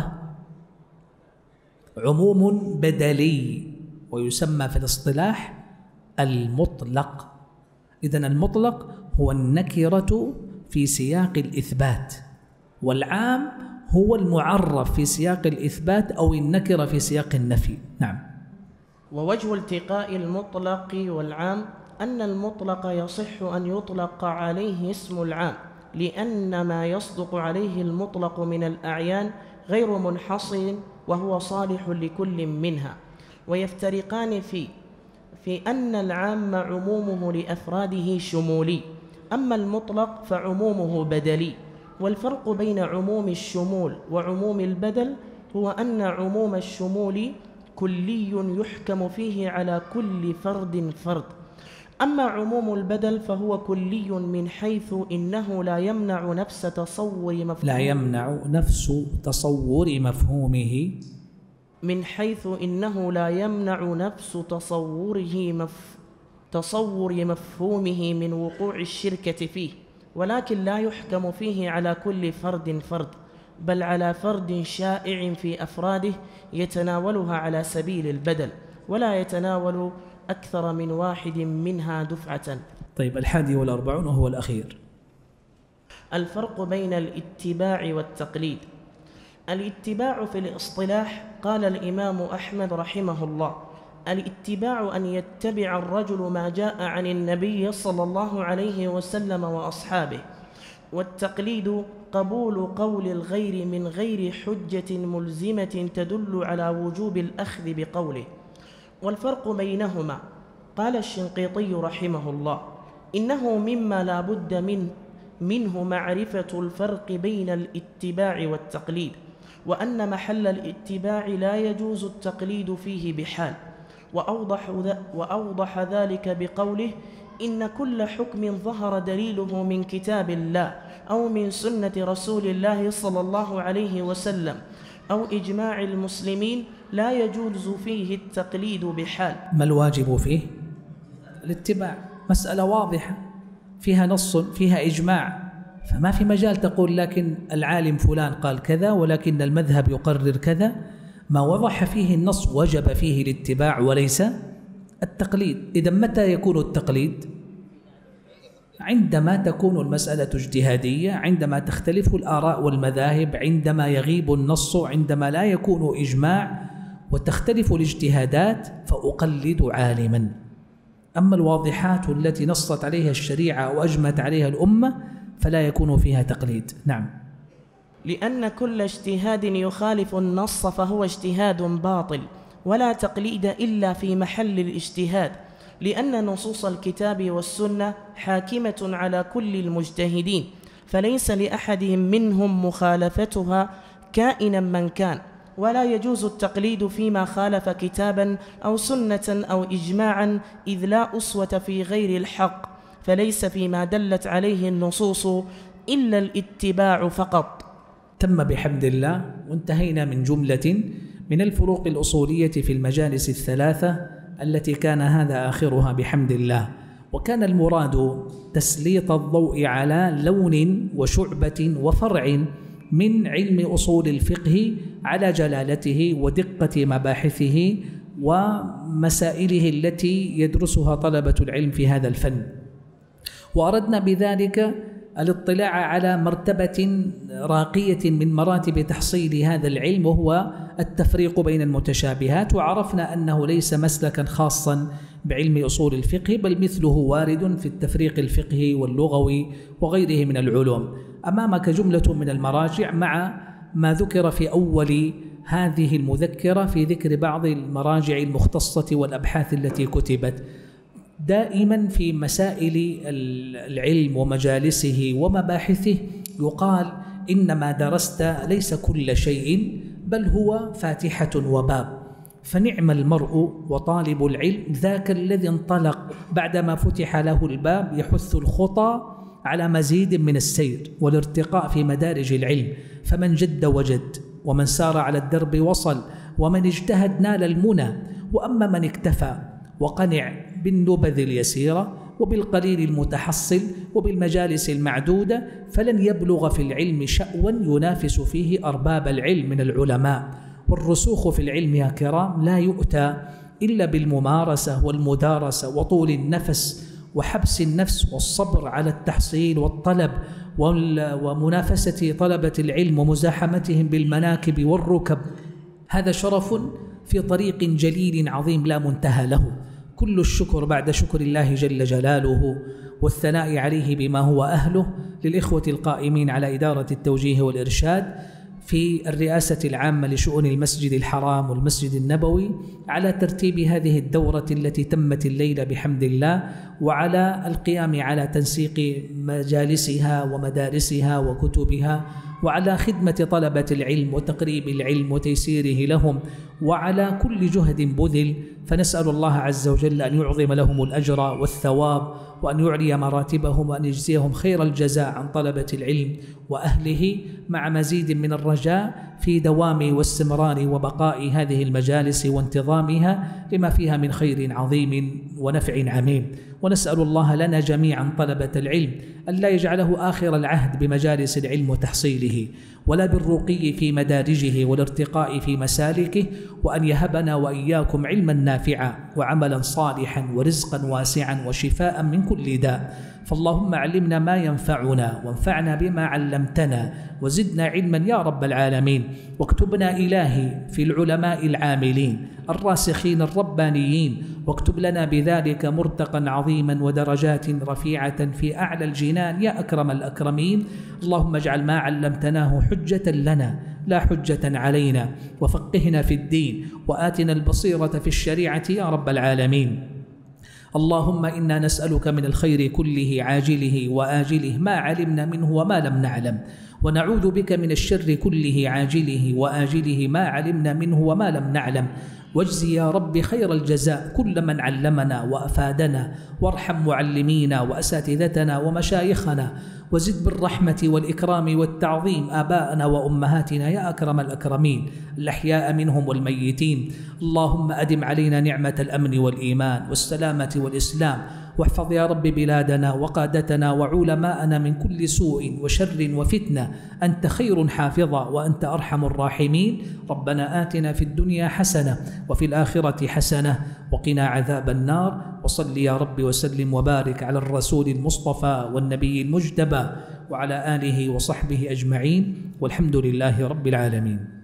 عموم بدلي، ويسمى في الاصطلاح المطلق. إذن المطلق هو النكرة في سياق الإثبات، والعام هو المعرف في سياق الإثبات أو النكرة في سياق النفي. نعم. ووجه التقاء المطلق والعام أن المطلق يصح أن يطلق عليه اسم العام، لأن ما يصدق عليه المطلق من الأعيان غير منحصر وهو صالح لكل منها، ويفترقان في في أن العام عمومه لأفراده شمولي، أما المطلق فعمومه بدلي. والفرق بين عموم الشمول وعموم البدل هو أن عموم الشمول كلي يحكم فيه على كل فرد فرد، أما عموم البدل فهو كلي من حيث إنه لا يمنع نفس تصور مفهومه لا يمنع نفس تصور مفهومه من حيث إنه لا يمنع نفس تصوره مف تصور مفهومه من وقوع الشركة فيه، ولكن لا يحكم فيه على كل فرد فرد، بل على فرد شائع في أفراده يتناولها على سبيل البدل، ولا يتناول أكثر من واحد منها دفعة. طيب، الحادي والأربعون وهو الأخير. الفرق بين الاتباع والتقليد. الاتباع في الاصطلاح قال الإمام أحمد رحمه الله: الاتباع أن يتبع الرجل ما جاء عن النبي صلى الله عليه وسلم وأصحابه، والتقليد قبول قول الغير من غير حجة ملزمة تدل على وجوب الأخذ بقوله. والفرق بينهما قال الشنقيطي رحمه الله: إنه مما لا بد من منه معرفة الفرق بين الاتباع والتقليد، وأن محل الاتباع لا يجوز التقليد فيه بحال، وأوضح, وأوضح ذلك بقوله: إن كل حكم ظهر دليله من كتاب الله أو من سنة رسول الله صلى الله عليه وسلم أو إجماع المسلمين لا يجوز فيه التقليد بحال. ما الواجب فيه؟ الاتباع. مسألة واضحة فيها نص، فيها إجماع، فما في مجال تقول لكن العالم فلان قال كذا ولكن المذهب يقرر كذا. ما وضح فيه النص وجب فيه الاتباع وليس التقليد. إذا متى يكون التقليد؟ عندما تكون المسألة اجتهادية، عندما تختلف الآراء والمذاهب، عندما يغيب النص، عندما لا يكون إجماع وتختلف الاجتهادات، فأقلد عالما. أما الواضحات التي نصت عليها الشريعة وأجمت عليها الأمة فلا يكون فيها تقليد. نعم. لأن كل اجتهاد يخالف النص فهو اجتهاد باطل، ولا تقليد إلا في محل الاجتهاد، لأن نصوص الكتاب والسنة حاكمة على كل المجتهدين، فليس لأحدهم منهم مخالفتها كائنا من كان، ولا يجوز التقليد فيما خالف كتابا أو سنة أو إجماعا، إذ لا أسوة في غير الحق، فليس فيما دلت عليه النصوص إلا الاتباع فقط. تم بحمد الله، وانتهينا من جملة من الفروق الأصولية في المجالس الثلاثة التي كان هذا آخرها بحمد الله. وكان المراد تسليط الضوء على لون وشعبة وفرع من علم أصول الفقه على جلالته ودقة مباحثه ومسائله التي يدرسها طلبة العلم في هذا الفن. وأردنا بذلك الاطلاع على مرتبة راقية من مراتب تحصيل هذا العلم، وهو التفريق بين المتشابهات. وعرفنا أنه ليس مسلكا خاصا بعلم أصول الفقه، بل مثله وارد في التفريق الفقهي واللغوي وغيره من العلوم. أمامك جملة من المراجع مع ما ذكر في أول هذه المذكرة في ذكر بعض المراجع المختصة والأبحاث التي كتبت. دائما في مسائل العلم ومجالسه ومباحثه يقال إن ما درست ليس كل شيء، بل هو فاتحة وباب. فنعم المرء وطالب العلم ذاك الذي انطلق بعدما فتح له الباب يحث الخطى على مزيد من السير والارتقاء في مدارج العلم، فمن جد وجد، ومن سار على الدرب وصل، ومن اجتهد نال المنى. وأما من اكتفى وقنع بالنبذ اليسيرة وبالقليل المتحصل وبالمجالس المعدودة فلن يبلغ في العلم شأوا ينافس فيه أرباب العلم من العلماء. والرسوخ في العلم يا كرام لا يؤتى إلا بالممارسة والمدارسة وطول النفس وحبس النفس والصبر على التحصيل والطلب ومنافسة طلبة العلم ومزاحمتهم بالمناكب والركب. هذا شرف في طريق جليل عظيم لا منتهى له. كل الشكر بعد شكر الله جل جلاله والثناء عليه بما هو أهله للإخوة القائمين على إدارة التوجيه والإرشاد في الرئاسة العامة لشؤون المسجد الحرام والمسجد النبوي على ترتيب هذه الدورة التي تمت الليلة بحمد الله، وعلى القيام على تنسيق مجالسها ومدارسها وكتبها، وعلى خدمة طلبة العلم وتقريب العلم وتيسيره لهم، وعلى كل جهد بذل. فنسأل الله عز وجل أن يعظم لهم الأجر والثواب، وأن يعلي مراتبهم، وأن يجزيهم خير الجزاء عن طلبة العلم وأهله، مع مزيد من الرجاء في دوام واستمرار وبقاء هذه المجالس وانتظامها لما فيها من خير عظيم ونفع عميم. ونسأل الله لنا جميعا طلبة العلم أن لا يجعله آخر العهد بمجالس العلم وتحصيله، ولا بالرقي في مدارجه والارتقاء في مسالكه، وأن يهبنا وإياكم علما نافعا وعملا صالحا ورزقا واسعا وشفاء من كل داء. فاللهم علمنا ما ينفعنا وانفعنا بما علمتنا وزدنا علما يا رب العالمين. واكتبنا إلهي في العلماء العاملين الراسخين الربانيين، واكتب لنا بذلك مرتقا عظيما ودرجات رفيعة في أعلى الجنان يا أكرم الأكرمين. اللهم اجعل ما علمتناه حجة لنا لا حجة علينا، وفقهنا في الدين، وآتنا البصيرة في الشريعة يا رب العالمين. اللهم إنا نسألك من الخير كله عاجله وآجله ما علمنا منه وما لم نعلم، ونعوذ بك من الشر كله عاجله وآجله ما علمنا منه وما لم نعلم. واجزي يا رب خير الجزاء كل من علمنا وأفادنا، وارحم معلمينا وأساتذتنا ومشايخنا، وزد بالرحمة والإكرام والتعظيم آباءنا وأمهاتنا يا أكرم الأكرمين، الأحياء منهم والميتين. اللهم أدم علينا نعمة الأمن والإيمان والسلامة والإسلام، واحفظ يا رب بلادنا وقادتنا وعلماءنا من كل سوء وشر وفتنة، أنت خير حافظا وأنت أرحم الراحمين. ربنا آتنا في الدنيا حسنة وفي الآخرة حسنة وقنا عذاب النار. وصل يا رب وسلم وبارك على الرسول المصطفى والنبي المجتبى وعلى آله وصحبه أجمعين، والحمد لله رب العالمين.